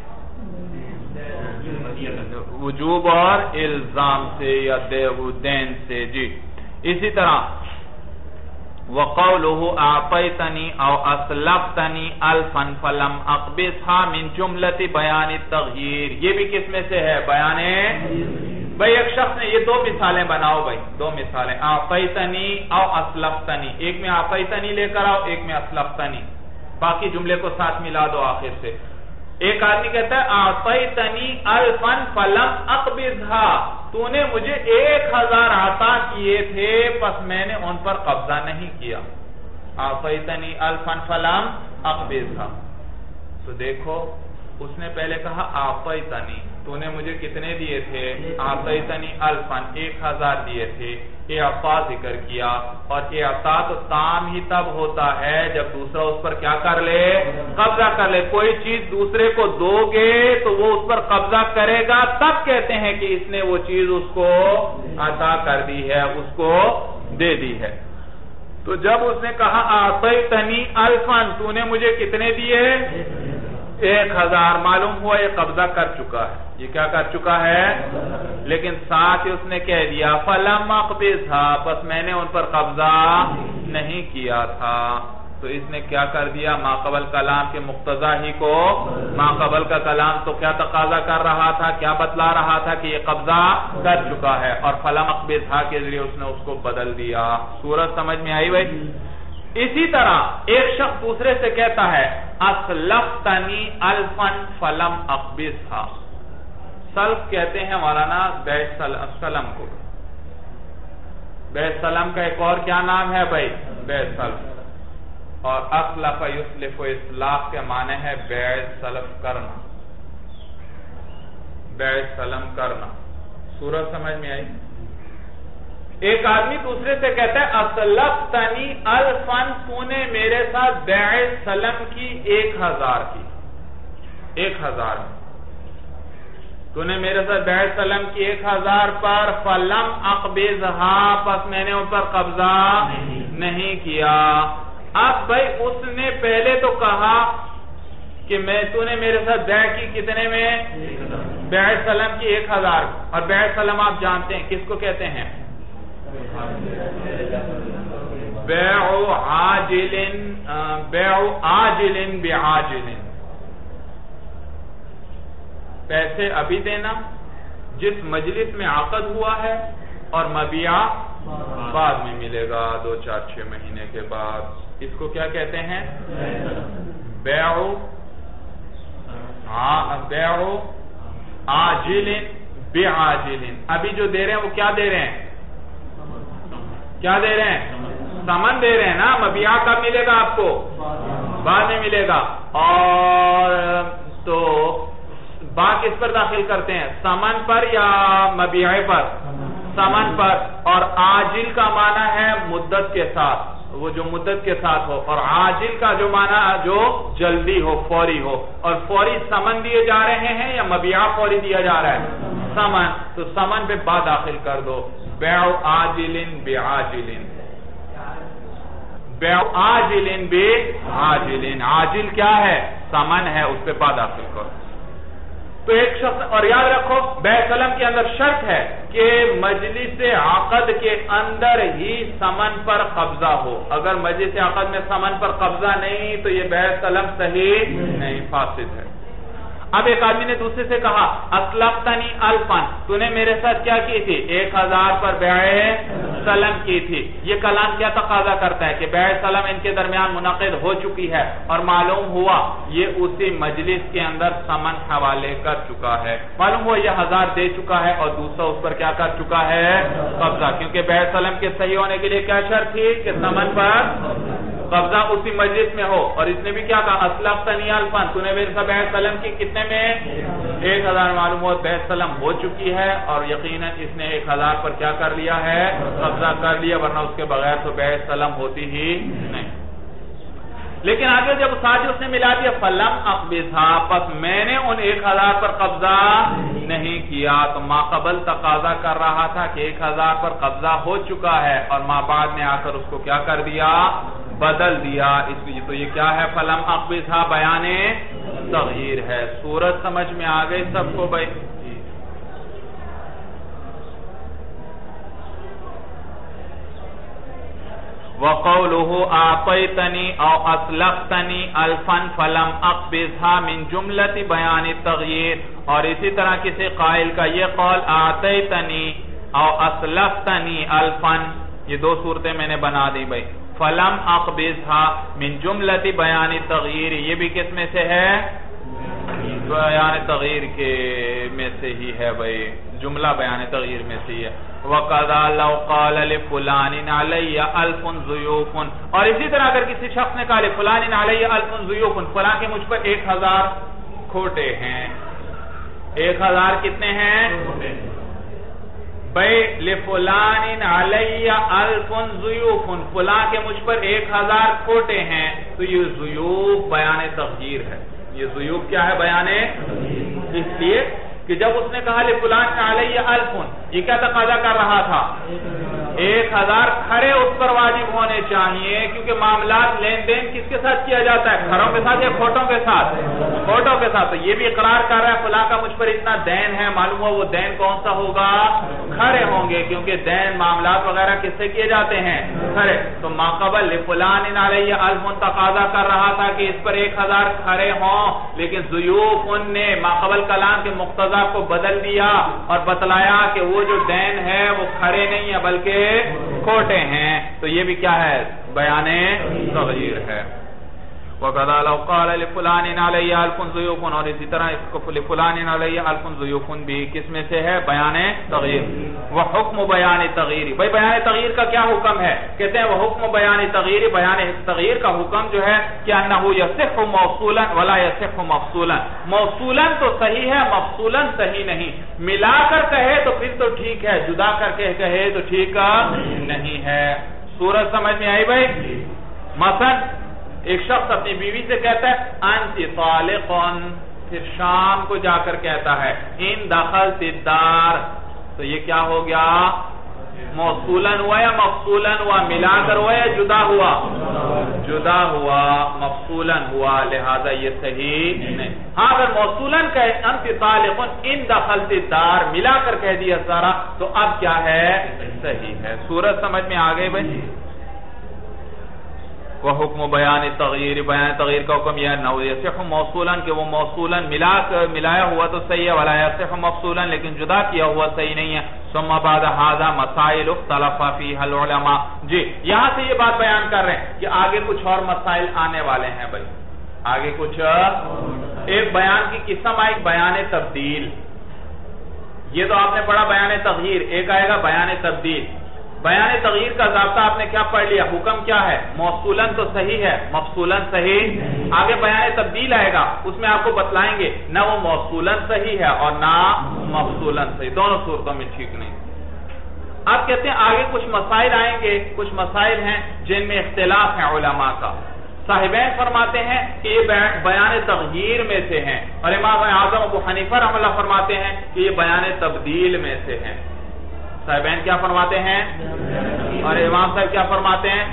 وجوب اور الزام سے یا دین سے. جی اسی طرح وَقَوْلُهُ أَعْطَيْتَنِي أَوْ أَسْلَفْتَنِي أَلْفًا فَلَمْ أَقْبِضْهَا مِنْ جُمْلَةِ بَيَانِ التَّغْيِيرِ، یہ بھی کس میں سے ہے، بیان بھائی ایک شخص نے یہ 2 مثالیں بناؤ بھائی، 2 مثالیں، اعطیتنی او اسلفتنی، ایک میں اعطیتنی لے کر آؤ، ایک میں اسلفتنی، باقی جملے کو ساتھ ملا دو آخر سے۔ ایک آدمی کہتا ہے اعطیتنی الفا فلم اقبضھا، تو نے مجھے 1000 عطا کیے تھے پس میں نے ان پر قبضہ نہیں کیا۔ اعطیتنی الفا فلم اقبضھا، تو دیکھو اس نے پہلے کہا اعطیتنی، تو نے مجھے کتنے دیے تھے؟ اعطیتنی الفا، 1000 دیے تھے۔ اعطا ذکر کیا، اور اعطا تو تام ہی تب ہوتا ہے جب دوسرا اس پر کیا کر لے؟ قبضہ کر لے۔ کوئی چیز دوسرے کو دو گے تو وہ اس پر قبضہ کرے گا، تب کہتے ہیں کہ اس نے وہ چیز اس کو عطا کر دی ہے، اس کو دے دی ہے۔ تو جب اس نے کہا اعطیتنی الفا، تو نے مجھے کتنے دیے؟ 1000، معلوم ہوا یہ قبضہ کر چکا ہے، یہ کیا کر چکا ہے؟ لیکن ساتھ ہی اس نے کہہ دیا فلم اقبضھا، بس میں نے ان پر قبضہ نہیں کیا تھا۔ تو اس نے کیا کر دیا؟ ما قبل کلام کے مقتضا ہی کو، ما قبل کا کلام تو کیا تقاضا کر رہا تھا، کیا بتلا رہا تھا کہ یہ قبضہ کر چکا ہے، اور فلم اقبضھا کے ذریعے اس نے اس کو بدل دیا۔ صورت سمجھ میں آئی بھائی؟ اسی طرح ایک شخص دوسرے سے کہتا ہے اسلفتنی الفا فلم اقبضھا، سلف کہتے ہیں مولانا بیع سلم کو، بیع سلم کا ایک اور کیا نام ہے بھائی؟ بیع سلف، اور اسلف یسلف و اسلاف کے معنی ہے بیع سلف کرنا، بیع سلم کرنا۔ صورت سمجھ میں آئی؟ ایک آدمی دوسرے سے کہتا ہے اسلفتنی الفا، تو نے میرے ساتھ بیع سلم کی 1000 کی، 1000 تو نے میرے ساتھ بیع سلم کی 1000 پر فلم اقبضھا، پس میں نے ان پر قبضہ نہیں کیا۔ اب بھائی اس نے پہلے تو کہا کہ تو نے میرے ساتھ بیع کی کتنے میں؟ بیع سلم کی 1000، اور بیع سلم آپ جانتے ہیں کس کو کہتے ہیں؟ بیع عاجل بعاجل، پیسے ابھی دینا جس مجلس میں عقد ہوا ہے، اور مبیع بعد میں ملے گا 2 4 6 مہینے کے بعد، اس کو کیا کہتے ہیں؟ بیع عاجل بعاجل۔ ابھی جو دے رہے ہیں وہ کیا دے رہے ہیں؟ کیا دے رہے ہیں؟ ثمن دے رہے ہیں نا۔ مبیع کب ملے گا آپ کو؟ بعد میں ملے گا۔ اور تو با کس پر داخل کرتے ہیں؟ ثمن پر یا مبیع پر؟ ثمن پر۔ اور عاجل کا معنی ہے مدت کے ساتھ، وہ جو مدت کے ساتھ ہو، اور عاجل کا جو معنی جو جلدی ہو، فوری ہو۔ اور فوری ثمن دیے جا رہے ہیں یا مبیع فوری دیا جا رہا ہے؟ ثمن، تو ثمن پہ با داخل کر دو، بیع عاجل بعاجل، بیع عاجل بعاجل، عاجل کیا ہے؟ ثمن ہے، اس پہ با داخل کرو۔ تو ایک شخص، اور یاد رکھو بیع سلم کے اندر شرط ہے کہ مجلس عقد کے اندر ہی ثمن پر قبضہ ہو، اگر مجلس عقد میں ثمن پر قبضہ نہیں تو یہ بیع سلم صحیح نہیں، فاسد ہے۔ اب ایک آدمی نے دوسرے سے کہا اسلفتنی الفا، تو نے میرے ساتھ کیا کی تھی؟ 1000 پر بیع سلم کی تھی۔ یہ کلام کیا تقاضا کرتا ہے کہ بیع سلم ان کے درمیان منعقد ہو چکی ہے، اور معلوم ہوا یہ اسی مجلس کے اندر ثمن حوالے کر چکا ہے، معلوم ہوا یہ 1000 دے چکا ہے اور دوسرا اس پر کیا کر چکا ہے؟ قبضہ۔ کیونکہ بیع سلم کے صحیح ہونے کے لیے کیا شرط تھی؟ کہ ثمن پر قبضہ اسی مجلس میں ہو۔ اور اس نے بھی کیا کہا اسلفتنی الفا، تو نے میرے ساتھ بیع سلم کی کتنے میں؟ 1000، معلوم ہوا بیع سلم ہو چکی ہے، اور یقیناً اس نے 1000 پر کیا کر لیا ہے؟ قبضہ کر لیا، ورنہ اس کے بغیر تو بیع سلم ہوتی ہی نہیں۔ لیکن آگے جب ساتھ اس نے ملا دیا فلم اقبضھا، پس میں نے ان 1000 پر قبضہ نہیں کیا، تو ما قبل تقاضا کر رہا تھا کہ 1000 پر قبضہ ہو چکا ہے، اور ما بعد میں آ کر اس کو کیا کر دیا؟ بدل دیا۔ اس لیے تو یہ کیا ہے؟ فلم اقبضھا بیان تغییر ہے۔ صورت سمجھ میں آ گئی سب کو بھائی؟ وَقَوْلُهُ أَعْطَيْتَنِي أَوْ أَسْلَفْتَنِي أَلْفًا فَلَمْ أَقْبِضْهَا مِنْ جُمْلَةِ بَيَانِ التَّغْيِيرِ، اور اسی طرح کسی قائل کا یہ قول أَعْطَيْتَنِي أَوْ أَسْلَفْتَنِي أَلْفًا، یہ دو صورتیں میں نے بنا دی بھائی. فَلَمْ أَقْبِضْهَا مِنْ جُمْلَةِ بَيَانِ التَّغْيِيرِ، یہ بھی کس میں سے ہے؟ بیان تغییر کے میں سے ہی ہے بھائی، جملہ بیان تغییر میں سے ہی ہے. وَقَذَا لَوْ قَالَ لِفُلَانٍ عَلَيَّ أَلْفٌ ضُيُوفٌ، اور اسی طرح اگر کسی شخص نے کہا لِفُلَانٍ عَلَيَّ أَلْفٌ ضُيُوفٌ، فلاں کے مجھ پر 1000 کھوٹے ہیں. 1000 کتنے ہیں بھائی؟ لِفُلَانٍ عَلَيَّ أَلْفٌ ضُيُوفٌ، فلاں کے مجھ پر 1000 کھوٹے ہیں. تو یہ ضیوف بیان تغییر ہے. یہ ضیوف کیا ہے؟ بیان. اس لیے کہ جب اس نے کہا لِفُلَانٍ عَلَيَّ أَلْفٌ، یہ کیا تقاضا کر رہا تھا؟ 1000 کھڑے اس پر واجب ہونے چاہیے، کیونکہ معاملات لین دین کس کے ساتھ کیا جاتا ہے؟ کھڑوں کے ساتھ یا کھوٹوں کے ساتھ؟ کھوٹوں کے ساتھ. تو یہ بھی اقرار کر رہا ہے فلاں کا مجھ پر اتنا دین ہے، معلوم ہوا وہ دین کون سا ہوگا؟ کھڑے ہوں گے، کیونکہ دین معاملات وغیرہ کس سے کیے جاتے ہیں؟ کھڑے. تو ماقبل لِفُلَانٍ عَلَيَّ أَلْفٌ تقاضا کر رہا تھا کہ اس پر 1000 کھڑے ہوں، لیکن ضیوف نے ماقبل کلام کے مقتضا کو بدل دیا اور بتلایا کہ وہ جو دین ہے وہ کھڑے نہیں ہے بلکہ کھوٹے ہیں. تو یہ بھی کیا ہے؟ بیان تغییر ہے. وَقَذَا لَوْ قَالَ لِفُلَانٍ عَلَيَّ أَلْفٌ ضُيُوفٌ، اور اسی طرح اس کو لِفُلَانٍ عَلَيَّ أَلْفٌ ضُيُوفٌ بھی کس میں سے ہے؟ بیان تغییر. وَحُکْمُ بیان تغییر، بھائی بیان تغییر کا کیا حکم ہے؟ کہتے ہیں وَحُکْمُ بیان تغییر، بیان تغییر کا حکم جو ہے کہ أَنَّهُ يَصِحُّ مَوْصُولًا وَلَا يَصِحُّ مَفْصُولًا، موصولاً تو صحیح ہے، مفصولاً صحیح نہیں. ملا کر کہے تو پھر تو ٹھیک ہے، جدا کر کے کہے تو ٹھیک نہیں ہے. سورج سمجھ میں آئی بھائی؟ مثلا ایک شخص اپنی بیوی سے کہتا ہے انتی طالقن، پھر شام کو جا کر کہتا ہے ان دخلت الدار، تو یہ کیا ہو گیا؟ موصولاً ہوا یا مفصولاً ہوا؟ ملا کر ہوا یا جدا ہوا؟ جدا ہوا، مفصولاً ہوا، لہذا یہ صحیح نہیں. ہاں اگر موصولاً کہے انتی طالقن ان دخلت الدار، ملا کر کہہ دیا سارا، تو اب کیا ہے؟ صحیح ہے. سورج سمجھ میں آ گئی بھائی؟ وحکم بیان تغییر، بیان تغییر کا حکم یہ ہے نو یصح موصولا، کہ وہ موصولا ملایا ہوا تو صحیح ہے، ولا یصح مفصولا، لیکن جدا کیا ہوا صحیح نہیں ہے. ثم بعد هذا مسائل اختلف فيها العلماء. جی یہاں سے یہ بات بیان کر رہے ہیں کہ آگے کچھ اور مسائل آنے والے ہیں بھائی. آگے کچھ ایک بیان کی قسم آئی بیان تبدیل. یہ تو آپ نے پڑھا بیان تغییر، ایک آئے گا بیان تبدیل. بیان تغییر کا ضابطہ آپ نے کیا پڑھ لیا؟ حکم کیا ہے؟ موصولاً تو صحیح ہے، مفصولاً صحیح. آگے بیان تبدیل آئے گا، اس میں آپ کو بتلائیں گے نہ وہ موصولاً صحیح ہے اور نہ مفصولاً صحیح، دونوں صورتوں میں ٹھیک نہیں. آپ کہتے ہیں آگے کچھ مسائل آئیں گے، کچھ مسائل ہیں جن میں اختلاف ہے علماء کا. صاحبین فرماتے ہیں کہ یہ بیان تغییر میں سے ہیں، اور امام اعظم ابو حنیفہ رحمہ اللہ فرماتے ہیں کہ یہ بیان تبدیل میں سے ہیں. صاحبین کیا فرماتے ہیں اور امام صاحب کیا فرماتے ہیں؟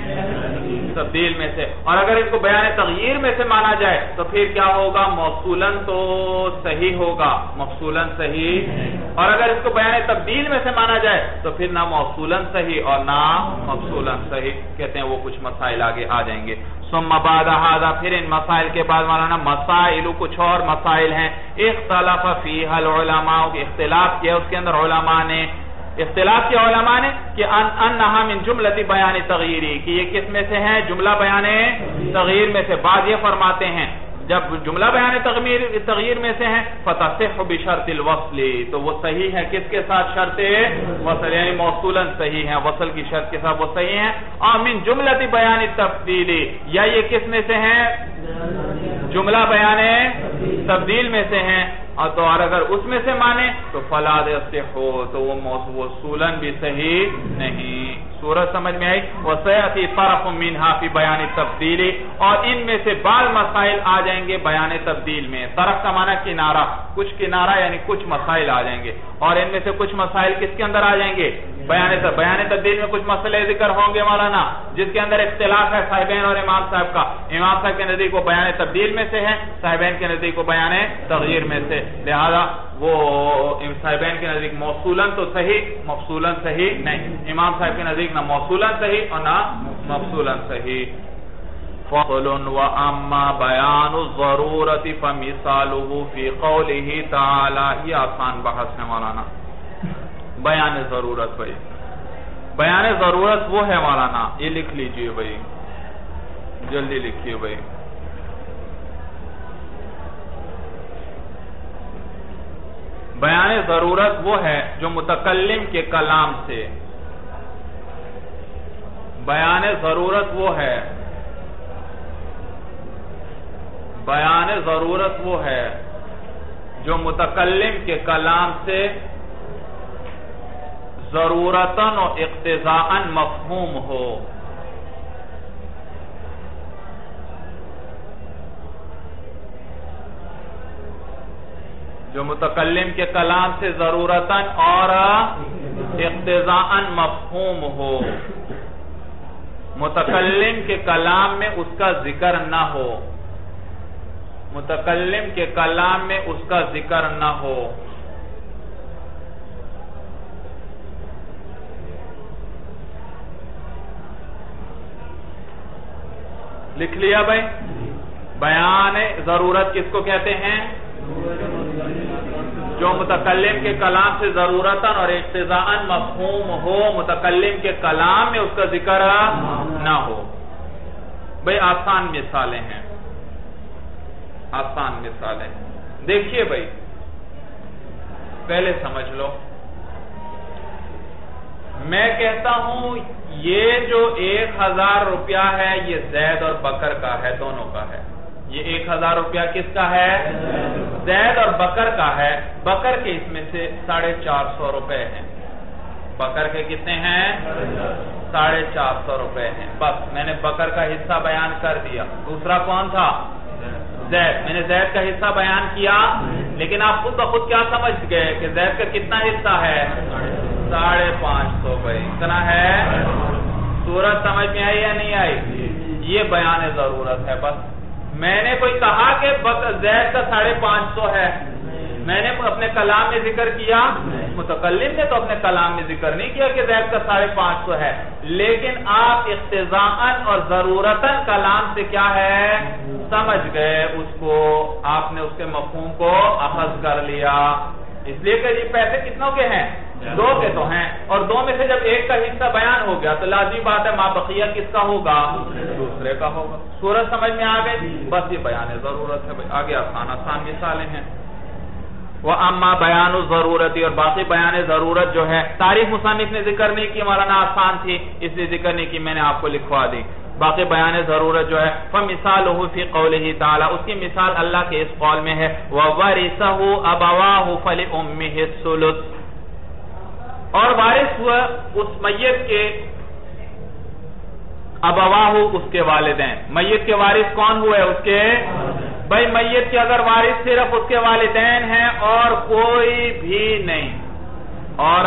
تبدیل میں سے. اور اگر ان کو بیان تغییر میں سے مانا جائے تو پھر کیا ہوگا؟ موصولاً تو صحیح ہوگا، مفصولاً صحیح. اور اگر اس کو بیان تبدیل میں سے مانا جائے تو پھر نہ موصولاً صحیح اور نہ مفصولاً صحیح. کہتے ہیں وہ کچھ مسائل آگے آ جائیں گے. ثم بعد هذا، پھر ان مسائل کے بعد مولانا مسائل کچھ اور مسائل ہیں اختلاف فیها العلماء، اختلاف کیا اس کے اندر علماء نے. اختلاف کیا علماء نے کہ انہا من جملۃ بیان تغییری، کہ یہ کس میں سے ہیں؟ جملہ بیان تغییر میں سے. بعض یہ فرماتے ہیں جب جملہ بیان تغییر میں سے ہیں فتصح بشرط الوصل، تو وہ صحیح ہے کس کے ساتھ؟ شرط وصل، یعنی موصولاً صحیح ہے، وصل کی شرط کے ساتھ وہ صحیح ہیں. اور من جملۃ بیان تبدیل، یا یہ کس میں سے ہیں؟ جملہ بیان تبدیل میں سے ہیں. تو اور اگر اس میں سے مانے تو فلا یصح، تو وہ موصولاً بھی صحیح نہیں. سورج سمجھ میں آئی؟ وسیأتی طرف منها فی بیان تبدیل، اور ان میں سے بعض مسائل آ جائیں گے بیان تبدیل میں. طرف کا معنی کنارہ، کچھ کنارہ یعنی کچھ مسائل آ جائیں گے، اور ان میں سے کچھ مسائل کس کے اندر آ جائیں گے؟ بیان تبدیل میں کچھ مسئلے ذکر ہوں گے مولانا جس کے اندر اختلاف ہے صاحبین اور امام صاحب کا. امام صاحب کے نزدیک وہ بیان تبدیل میں سے ہے، صاحبین کے نزدیک وہ بیان تغییر میں سے. لہذا وہ صاحبین کے نزدیک موصولاً تو صحیح، مفصولاً صحیح نہیں. امام صاحب کے نزدیک نہ موصولاً صحیح اور نہ مفصولا صحیح. فصل واما بیان الضرورت فمثالہ فی قولہ تعالی. یہ آسان بحث ہے مولانا. بیان ضرورت بھائی، بیان ضرورت وہ ہے مولانا، یہ لکھ لیجئے بھائی، جلدی لکھیے بھائی. بیان ضرورت وہ ہے جو متکلم کے کلام سے، بیان ضرورت وہ ہے، بیان ضرورت وہ ہے جو متکلم کے کلام سے ضرورتاً و اقتضاءً مفہوم ہو. جو متکلم کے کلام سے ضرورتاً اور اقتضاءً مفہوم ہو. متکلم کے کلام میں اس کا ذکر نہ ہو، متکلم کے کلام میں اس کا ذکر نہ ہو. لکھ لیا بھائی. بیان ضرورت کس کو کہتے ہیں؟ جو متکلم کے کلام سے ضرورتاً اور اقتضاءً مفہوم ہو، متکلم کے کلام میں اس کا ذکر نہ ہو. بھائی آسان مثالیں ہیں، آسان مثالیں. دیکھیے بھائی، پہلے سمجھ لو. میں کہتا ہوں یہ جو 1000 روپیہ ہے یہ زید اور بکر کا ہے، دونوں کا ہے. یہ 1000 روپیہ کس کا ہے؟ زید اور بکر کا ہے. بکر کے اس میں سے 450 روپے ہیں. بکر کے کتنے ہیں؟ 450 روپے ہیں. بس میں نے بکر کا حصہ بیان کر دیا. دوسرا کون تھا؟ زید. میں نے زید کا حصہ بیان کیا، لیکن آپ خود بخود کیا سمجھ گئے کہ زید کا کتنا حصہ ہے؟ 550 بھائی. اتنا ہے. صورت سمجھ میں آئی یا نہیں آئی؟ یہ بیان ضرورت ہے. بس میں نے کوئی کہا کہ زید کا 550 ہے، میں نے اپنے کلام میں ذکر کیا. متکلم نے تو اپنے کلام میں ذکر نہیں کیا کہ زید کا 550 ہے، لیکن آپ اقتضاءً اور ضرورتاً کلام سے کیا ہے سمجھ گئے. اس کو آپ نے اس کے مفہوم کو اخذ کر لیا. اس لیے کہ یہ پیسے کتنوں کے ہیں؟ 2 کے تو ہیں، اور 2 میں سے جب ایک کا حصہ بیان ہو گیا تو لازمی بات ہے ما بقیہ کس کا ہوگا؟ دوسرے کا ہوگا. صورت سمجھ میں آ گئی. بس یہ بیان ضرورت ہے. آگے آسان مثالیں ہیں. وَأَمَّا بَيَانُ الضَّرُورَةِ. اور باقی بیان ضرورت جو ہے تاریخ مصنف نے ذکر نہیں کی، مولانا آسان تھی اس لیے ذکر نہیں کی، میں نے آپ کو لکھوا دی. باقی بیان ضرورت جو ہے فَمِثَالُهُ فِي قَوْلِهِ تَعَالَى. اس کی مثال اللہ کے اس قول میں ہے وَوَرِثَهُ أَبَوَاهُ فَلِأُمِّهِ الثُّلُثُ. اور وارث ہوا اس میت کے ابواہ، اس کے والدین. میت کے وارث کون ہوئے؟ اس کے بھائی میت کے اگر وارث صرف اس کے والدین ہیں اور کوئی بھی نہیں، اور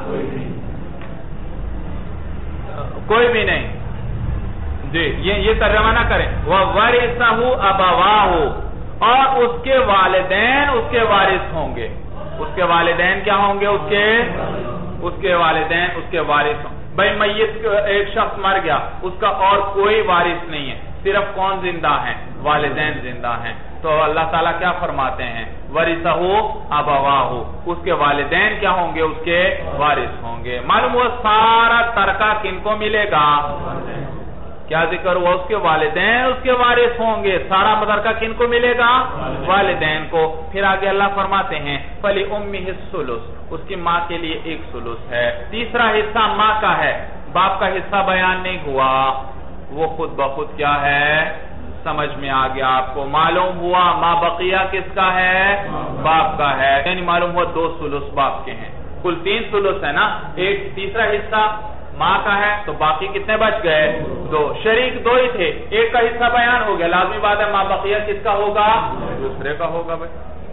کوئی بھی نہیں جی، یہ ترجمہ نہ کریں. وَوَرِثَهُ أَبَوَاهُ. اور اس کے والدین اس کے وارث ہوں گے. اس کے والدین کیا ہوں گے؟ اس کے والدین اس کے وارث ہوں. بھائی میت ایک شخص مر گیا، اس کا اور کوئی وارث نہیں ہے، صرف کون زندہ ہیں؟ والدین زندہ ہیں. تو اللہ تعالیٰ کیا فرماتے ہیں؟ وَرِثَهُ أَبَوَاهُ. اس کے والدین کیا ہوں گے؟ اس کے وارث ہوں گے. معلوم ہوا سارا ترکہ کن کو ملے گا؟ کیا ذکر ہوا؟ اس کے والدین اس کے وارث ہوں گے. سارا مدرکہ کن کو ملے گا؟ والدین کو. پھر آگے اللہ فرماتے ہیں فَلِأُمِّهِ الثُّلُثُ. اس کی ماں کے لیے 1 ثلث ہے. تیسرا حصہ ماں کا ہے، باپ کا حصہ بیان نہیں ہوا. وہ خود بخود کیا ہے سمجھ میں آ گیا. آپ کو معلوم ہوا ما بقیہ کس کا ہے؟ باپ کا ہے. یعنی معلوم ہوا 2 ثلث باپ کے ہیں. کل 3 ثلث ہے نا. ایک تیسرا حصہ ماں کا ہے تو باقی کتنے بچ گئے؟ 2. شریک 2 ہی تھے، ایک کا حصہ بیان ہو گیا، لازمی بات ہے ما بقیہ کس کا ہوگا؟ دوسرے کا ہوگا. بھائی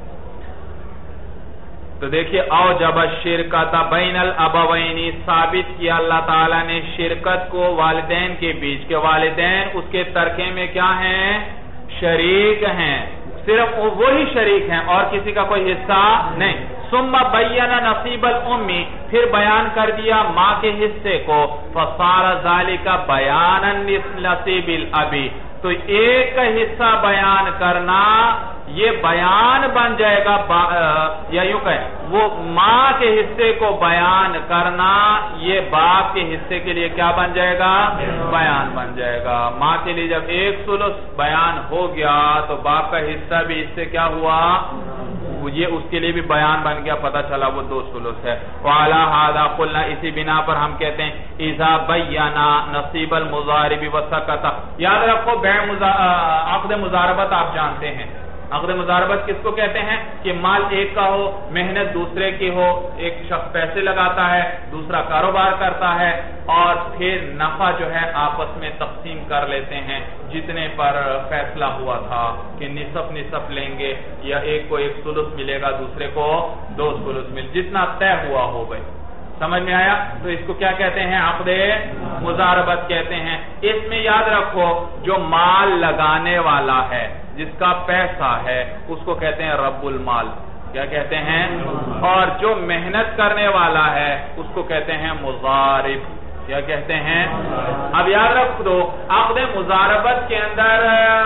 تو دیکھیے اوجب الشرکۃ بین الابوین. ثابت کیا اللہ تعالیٰ نے شرکت کو والدین کے بیچ کے. والدین اس کے ترکے میں کیا ہیں؟ شریک ہیں. صرف وہی شریک ہیں اور کسی کا کوئی حصہ نہیں. ثم بین نصیب الام، پھر بیان کر دیا ماں کے حصے کو، فصار ذالک بیانا نصیب الاب، تو ایک کا حصہ بیان کرنا یہ بیان بن جائے گا، یا یوں کہیں وہ ماں کے حصے کو بیان کرنا یہ باپ کے حصے کے لیے کیا بن جائے گا؟ بیان بن جائے گا۔ ماں کے لیے جب 1/3 بیان ہو گیا تو باپ کا حصہ بھی اس سے کیا ہوا؟ یہ اس کے لیے بھی بیان بن گیا، پتہ چلا وہ 2/3 ہے۔ وعلی ھذا قلنا، اسی بنا پر ہم کہتے ہیں اذا بینا نصیب المضارب وسکت، یاد رکھو عقد مضاربت آپ جانتے ہیں، عقد مضاربت کس کو کہتے ہیں؟ کہ مال ایک کا ہو، محنت دوسرے کی ہو، ایک شخص پیسے لگاتا ہے، دوسرا کاروبار کرتا ہے، اور پھر نفع جو ہے آپس میں تقسیم کر لیتے ہیں، جتنے پر فیصلہ ہوا تھا کہ نصف لیں گے، یا ایک کو 1/3 ملے گا، دوسرے کو 2/3 مل، جتنا طے ہوا ہو بھائی، سمجھ میں آیا؟ تو اس کو کیا کہتے ہیں؟ عقد مضاربت کہتے ہیں۔ اس میں یاد رکھو جو مال لگانے والا ہے، جس کا پیسہ ہے، اس کو کہتے ہیں رب المال، کیا کہتے ہیں؟ اور جو محنت کرنے والا ہے اس کو کہتے ہیں مضارب، کیا کہتے ہیں؟ اب یاد رکھ دو عقد مضاربت کے اندر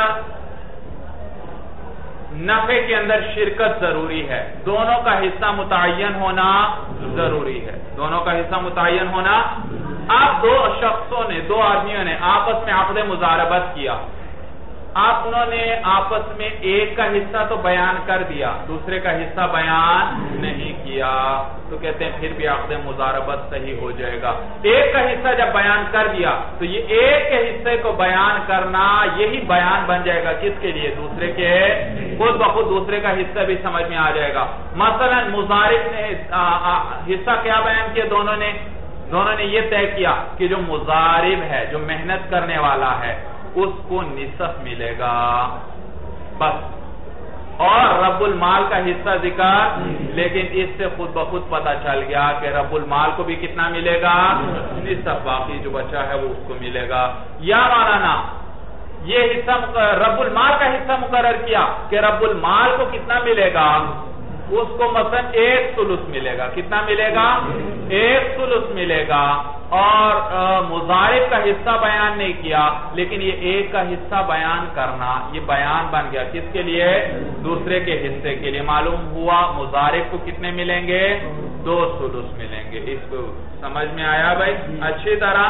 نفع کے اندر شرکت ضروری ہے، دونوں کا حصہ متعین ہونا ضروری ہے، دونوں کا حصہ متعین ہونا۔ آپ دو شخصوں نے، دو آدمیوں نے آپس میں عقد مضاربت کیا، انہوں نے آپس میں ایک کا حصہ تو بیان کر دیا، دوسرے کا حصہ بیان نہیں کیا، تو کہتے ہیں پھر بھی عقد مضاربت صحیح ہو جائے گا۔ ایک کا حصہ جب بیان کر دیا تو یہ ایک کے حصے کو بیان کرنا یہی بیان بن جائے گا، کس کے لیے؟ دوسرے کے، خود بخود دوسرے کا حصہ بھی سمجھ میں آ جائے گا۔ مثلا مضارب نے حصہ کیا بیان کیا؟ دونوں نے یہ طے کیا کہ جو مضارب ہے، جو محنت کرنے والا ہے، اس کو نصف ملے گا بس، اور رب المال کا حصہ ذکر، لیکن اس سے خود بخود پتہ چل گیا کہ رب المال کو بھی کتنا ملے گا؟ نصف، باقی جو بچا ہے وہ اس کو ملے گا۔ یا مولانا یہ حصہ رب المال کا حصہ مقرر کیا کہ رب المال کو کتنا ملے گا؟ اس کو مثلا 1/3 ملے گا، کتنا ملے گا؟ 1/3 ملے گا، اور مضارب کا حصہ بیان نہیں کیا، لیکن یہ ایک کا حصہ بیان کرنا یہ بیان بن گیا، کس کے لیے؟ دوسرے کے حصے کے لیے۔ معلوم ہوا مضارب کو کتنے ملیں گے؟ 2/3 ملیں گے۔ اس کو سمجھ میں آیا بھائی اچھی طرح؟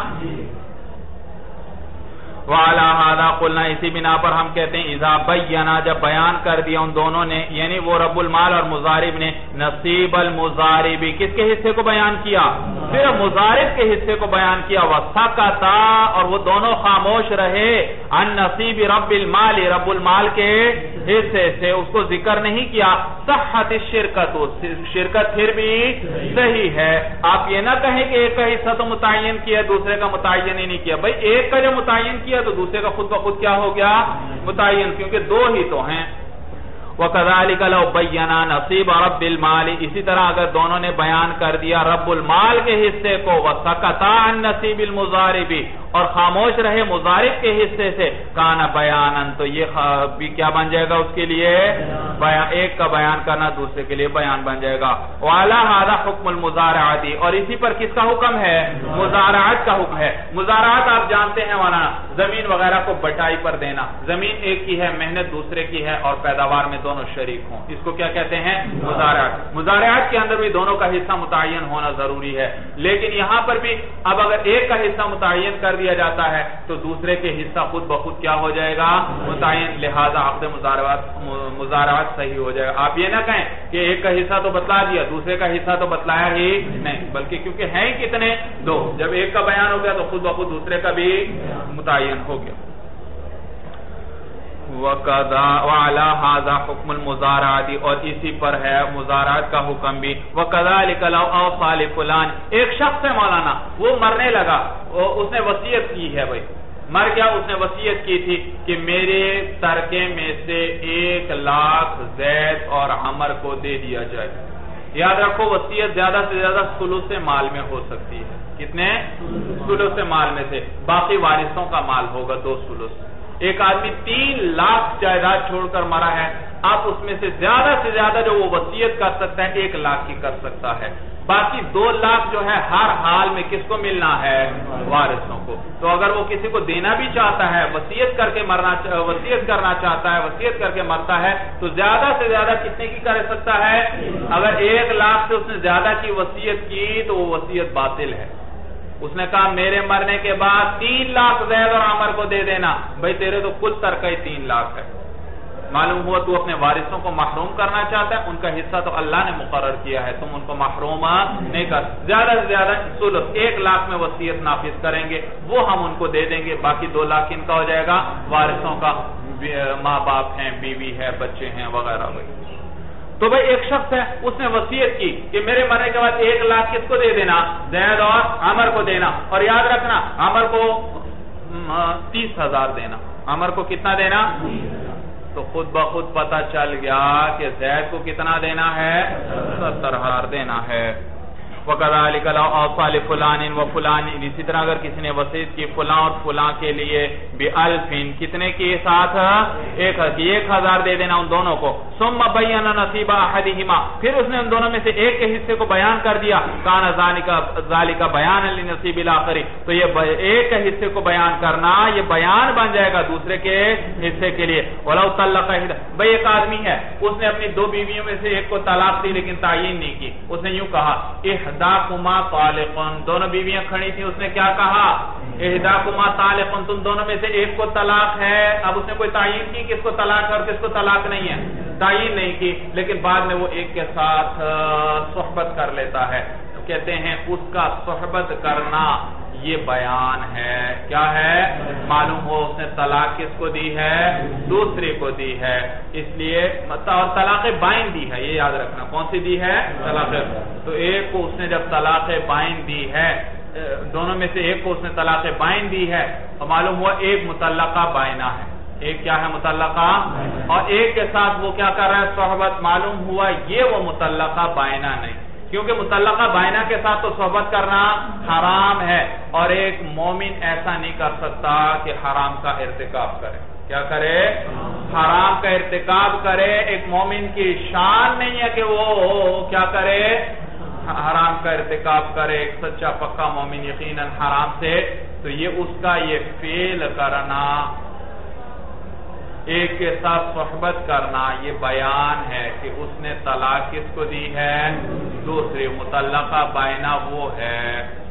وعلی ھذا قلنا، اسی بنا پر ہم کہتے ہیں اذا بینا، جب بیان کر دیا ان دونوں نے، یعنی وہ رب المال اور مضارب نے، نصیب المضاربی، کس کے حصے کو بیان کیا؟ صرف مضارب کے حصے کو بیان کیا، وسکتا، اور وہ دونوں خاموش رہے، عن نصیب رب المال، رب المال کے حصے سے اس کو ذکر نہیں کیا، صحت الشرکت، شرکت پھر بھی صحیح ہے۔ آپ یہ نہ کہیں کہ ایک کا حصہ تو متعین کیا، دوسرے کا متعین ہی نہیں کیا، بھائی ایک کا جو متعین کیا تو دوسرے کا خود بخود کیا ہو گیا؟ متعین، کیونکہ دو ہی تو ہیں۔ وَكَذَلِكَ لَوْ بَيَّنَا نَصِيبَ رَبِّ الْمَالِ، اسی طرح اگر دونوں نے بیان کر دیا رب المال کے حصے کو، وَسَكَتَا عَن نَصِيبِ الْمُضَارِبِ، اور خاموش رہے مضارب کے حصے سے، کانا بیانن، تو یہ بھی کیا بن جائے گا اس کے لیے؟ ایک کا بیان کرنا دوسرے کے لیے بیان بن جائے گا۔ وَعَلَى هَذَا حُكْمُ الْمُزَارَعَةِ، اور اسی پر کس کا حکم ہے؟ مزارعات کا حکم ہے۔ مزارعات آپ جانتے ہیں مولانا، زمین وغیرہ کو بٹائی پر دینا، زمین ایک کی ہے، محنت دوسرے کی ہے، اور پیداوار میں دونوں شریک ہوں، اس کو کیا کہتے ہیں؟ مزارعات۔ مزارعات کے اندر بھی دونوں کا حصہ متعین ہونا ضروری ہے، لیکن یہاں پر بھی اب اگر ایک کا حصہ متعین کر دیا جاتا ہے تو دوسرے کے حصہ خود بخود کیا ہو جائے گا؟ متعین، لہذا عقد مزارعات صحیح ہو جائے گا۔ آپ یہ نہ کہیں کہ ایک کا حصہ تو بتلا دیا، دوسرے کا حصہ تو بتلایا ہی نہیں، بلکہ کیونکہ ہیں کتنے؟ دو، جب ایک کا بیان ہو گیا تو خود بخود دوسرے کا بھی متعین ہو گیا۔ وَعَلَى هَذَا حُكْمُ الْمُزَارَعَةِ، اور اسی پر ہے مزارعات کا حکم بھی۔ وَكَذَلِكَ لَوْ أَوْصَىٰ لِفُلَانٍ، ایک شخص ہے مولانا، وہ مرنے لگا، اس نے وصیت کی ہے بھائی، مر گیا، اس نے وصیت کی تھی کہ میرے ترکے میں سے 1,00,000 زید اور عمر کو دے دیا جائے۔ یاد رکھو وصیت زیادہ سے زیادہ ثلث مال میں ہو سکتی ہے، کتنے؟ ثلث مال میں سے، باقی وارثوں کا مال ہوگا 2 ثلث۔ ایک آدمی 3 لاکھ جائیداد چھوڑ کر مرا ہے، اب اس میں سے زیادہ جو وہ وصیت کر سکتا ہے 1 لاکھ کی کر سکتا ہے. باقی 2 لاکھ جو ہے ہر حال میں کس کو ملنا ہے؟ وارثوں کو. تو اگر وہ کسی کو دینا بھی چاہتا ہے, وصیت کرنا چاہتا ہے, وصیت کر کے مرتا ہے, تو زیادہ سے زیادہ کتنے کی کر سکتا ہے؟ اگر 1 لاکھ سے اس نے زیادہ کی وصیت کی تو وہ وصیت باطل ہے. اس نے کہا میرے مرنے کے بعد 3 لاکھ زید اور عمر کو دے دینا. بھائی تیرے تو کل ترکہ 3 لاکھ ہے. معلوم ہوا تو اپنے وارثوں کو محروم کرنا چاہتا ہے. ان کا حصہ تو اللہ نے مقرر کیا ہے, تم ان کو محروم نہیں کر. زیادہ سے زیادہ ثلث 1 لاکھ میں وصیت نافذ کریں گے, وہ ہم ان کو دے دیں گے. باقی 2 لاکھ ان کا ہو جائے گا وارثوں کا, ماں باپ ہیں, بیوی ہے, بچے ہیں وغیرہ. تو بھائی ایک شخص ہے, اس نے وصیت کی کہ میرے مرنے کے بعد 1 لاکھ کس کو دے دینا؟ زید اور عمر کو دینا. اور یاد رکھنا عمر کو 30,000 دینا. عمر کو کتنا دینا؟ تو خود بخود پتہ چل گیا کہ زید کو کتنا دینا ہے؟ 70,000 دینا ہے. وَكَذَلِكَ لَوْ أَوْصَىٰ لِفُلَانٍ وَفُلَانٍ, اسی طرح اگر کسی نے وصیت کی فلاں اور فلاں کے لیے بِأَلْفٍ, کتنے کے ساتھ؟ 1,000 دے دینا ان دونوں کو. ثُمَّ بَيَّنَ نَصِيبَ أَحَدِهِمَا, پھر اس نے ان دونوں میں سے ایک کے حصے کو بیان کر دیا. كَانَ ذَلِكَ بَيَانًا لِنَصِيبِ الْآخَرِ, تو یہ ایک کے حصے کو بیان کرنا یہ بیان بن جائے گا دوسرے کے حصے کے لیے. وَلَوْ طَلَّقَ إِحْدَى, بھئی ایک آدمی ہے, اس نے اپنی 2 بیویوں میں سے ایک کو طلاق دی لیکن تعیین نہیں کی. اس نے یوں کہا احداکما طالقن, دونوں بیویاں کھڑی تھیں, اس نے کیا کہا؟ احداکما طالقن, تم دونوں میں سے ایک کو طلاق ہے. اب اس نے کوئی تعیین کی کس کو طلاق ہے اور کس کو طلاق نہیں ہے؟ تعیین نہیں کی, لیکن بعد میں وہ ایک کے ساتھ صحبت کر لیتا ہے. کہتے ہیں اس کا صحبت کرنا یہ بیان ہے. کیا ہے؟ معلوم ہو اس نے طلاق کس کو دی ہے؟ دوسرے کو دی ہے. اس لیے اور طلاق بائن دی ہے, یہ یاد رکھنا. کون سی دی ہے؟ طلاق. تو ایک کو اس نے جب طلاق بائن دی ہے, دونوں میں سے ایک کو اس نے طلاق بائن دی ہے, اور معلوم ہوا ایک مطلقہ بائنہ ہے. ایک کیا ہے؟ مطلقہ. اور ایک کے ساتھ وہ کیا کر رہا ہے؟ صحبت. معلوم ہوا یہ وہ مطلقہ بائنہ نہیں, کیونکہ مطلقہ بائنہ کے ساتھ تو صحبت کرنا حرام ہے, اور ایک مومن ایسا نہیں کر سکتا کہ حرام کا ارتکاب کرے. کیا کرے؟ حرام کا ارتکاب کرے. ایک مومن کی شان نہیں ہے کہ وہ کیا کرے؟ حرام کا ارتکاب کرے. ایک سچا پکا مومن یقیناً حرام سے, تو یہ اس کا یہ فعل کرنا, ایک کے ساتھ صحبت کرنا, یہ بیان ہے کہ اس نے طلاق کس کو دی ہے؟ دوسری. مطلقہ بائنہ وہ ہے.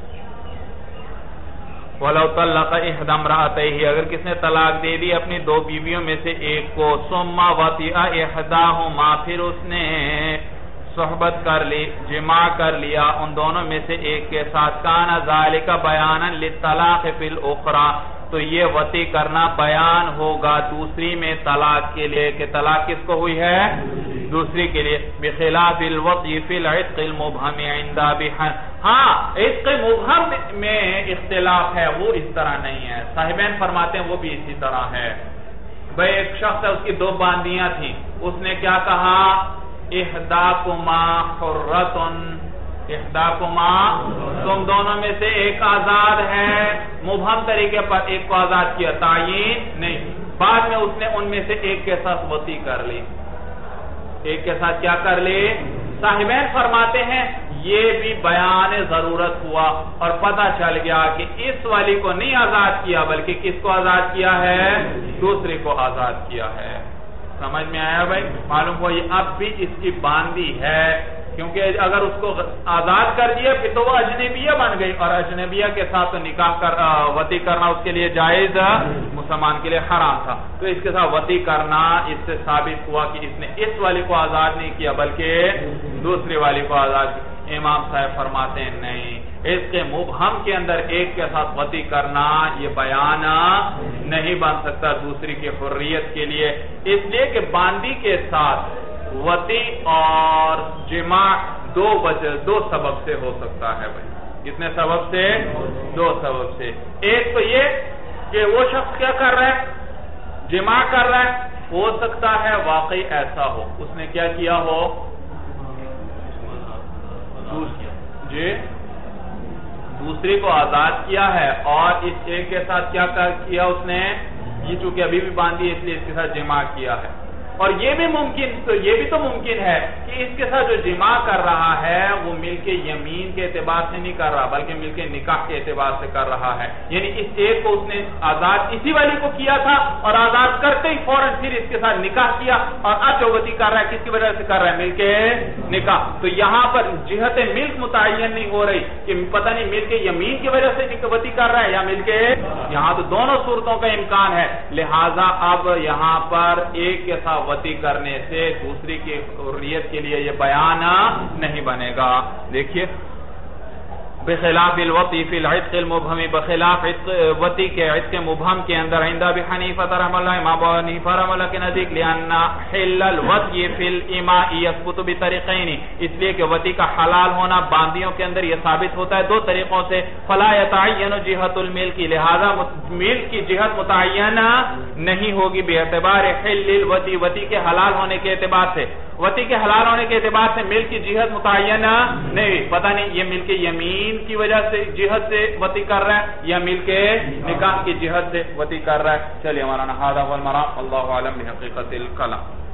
وَلَوْ طَلَّقَ إِحْدَى امْرَأَتَيْهِ, اگر کس نے طلاق دے دی اپنی 2 بیویوں میں سے ایک کو. ثُمَّ وَطِئَ إِحْدَاهُمَا, پھر اس نے صحبت کر لی, جماع کر لیا ان دونوں میں سے ایک کے ساتھ. كَانَ ذَلِكَ بَيَانًا لِلطَّلَاقِ فِي الْأُخْرَى, تو یہ وطی کرنا بیان ہوگا دوسری میں طلاق کے لیے, کہ طلاق کس کو ہوئی ہے؟ دوسری کے لیے. بخلاف الوطی فی العتق المبہم عند ابی حنیفہ, ہاں عتق مبہم میں اختلاف ہے, وہ اس طرح نہیں ہے. صاحبین فرماتے ہیں وہ بھی اسی طرح ہے. بھئی ایک شخص ہے, اس کی 2 باندیاں تھیں, اس نے کیا کہا؟ احداکما حرۃ, احداکما, تم دونوں میں سے ایک آزاد ہے. مبہم طریقے پر ایک کو آزاد کیا, تعیین نہیں. بعد میں اس نے ان میں سے ایک کے ساتھ وطی کر لی. ایک کے ساتھ کیا کر لی؟ صاحبین فرماتے ہیں یہ بھی بیان ضرورت ہوا, اور پتہ چل گیا کہ اس والی کو نہیں آزاد کیا بلکہ کس کو آزاد کیا ہے؟ دوسرے کو آزاد کیا ہے. سمجھ میں آیا بھائی؟ معلوم ہوا یہ اب بھی اس کی باندی ہے, کیونکہ اگر اس کو آزاد کر دیا پھر تو وہ اجنبیہ بن گئی, اور اجنبیہ کے ساتھ تو نکاح وطی کرنا اس کے لیے جائز, مسلمان کے لیے حرام تھا. تو اس کے ساتھ وطی کرنا اس سے ثابت ہوا کہ اس نے اس والی کو آزاد نہیں کیا بلکہ دوسری والی کو آزاد کیا. امام صاحب فرماتے ہیں نہیں, اس کے مبہم کے اندر ایک کے ساتھ وطی کرنا یہ بیان نہیں بن سکتا دوسری کی حریت کے لیے, اس لیے کہ باندی کے ساتھ وطی اور جماع 2 سبب سے ہو سکتا ہے. بھائی کتنے سبب سے؟ 2 سبب سے. ایک تو یہ کہ وہ شخص کیا کر رہا ہے؟ جماع کر رہا ہے. ہو سکتا ہے واقعی ایسا ہو, اس نے کیا کیا ہو؟ جی دوسری کو آزاد کیا ہے, اور اس ایک کے ساتھ کیا کیا اس نے؟ یہ چونکہ ابھی بھی باندھی ہے اس لیے اس کے ساتھ جماع کیا ہے. اور یہ بھی ممکن تو ممکن ہے کہ اس کے ساتھ جو جماع کر رہا ہے وہ ملک یمین کے اعتبار سے نہیں کر رہا بلکہ ملک نکاح کے اعتبار سے کر رہا ہے، یعنی اس ایک کو اس نے آزاد اسی والی کو کیا تھا اور آزاد کرتے ہی فوراً پھر اس کے ساتھ نکاح کیا، اور اب جو وطی کر رہا ہے کس کی وجہ سے کر رہا ہے؟ ملک نکاح. تو یہاں پر جہت ملک متعین نہیں ہو رہی کہ پتہ نہیں ملک یمین کی وجہ سے وطی کر رہا ہے یا ملک، یہاں تو دونوں صورتوں کا امکان ہے. لہذا اب یہاں پر ایک کے ساتھ وطی کرنے سے دوسری کی حریت کے لیے یہ بیان نہیں بنے گا. دیکھیے بخلاف الوطی فی العتق المبہم، بخلاف وطی کے عتق مبہم کے اندر عند ابی حنیفہ رحمہ اللہ، امام ابو حنیفہ رحمہ اللہ کے نزدیک لأن حل الوطی فی الاماء یثبت بطریقین، اس لیے کہ وطی کا حلال ہونا باندیوں کے اندر یہ ثابت ہوتا ہے دو طریقوں سے. فلا یتعین جہت الملک، لہذا ملک کی جہت متعین نہیں ہوگی باعتبار حل الوطی، وطی کے حلال ہونے کے اعتبار سے. وطی کے حلال ہونے کے اعتبار سے ملک کی جہت متعین نہیں، پتہ نہیں یہ ملک یمین کی وجہ سے جہت سے وطی کر رہا ہے یا ملک نکاح کی جہت سے وطی کر رہا ہے. چلیے مولانا ھذا هو المرام، اللہ اعلم بحقیقت الکلام.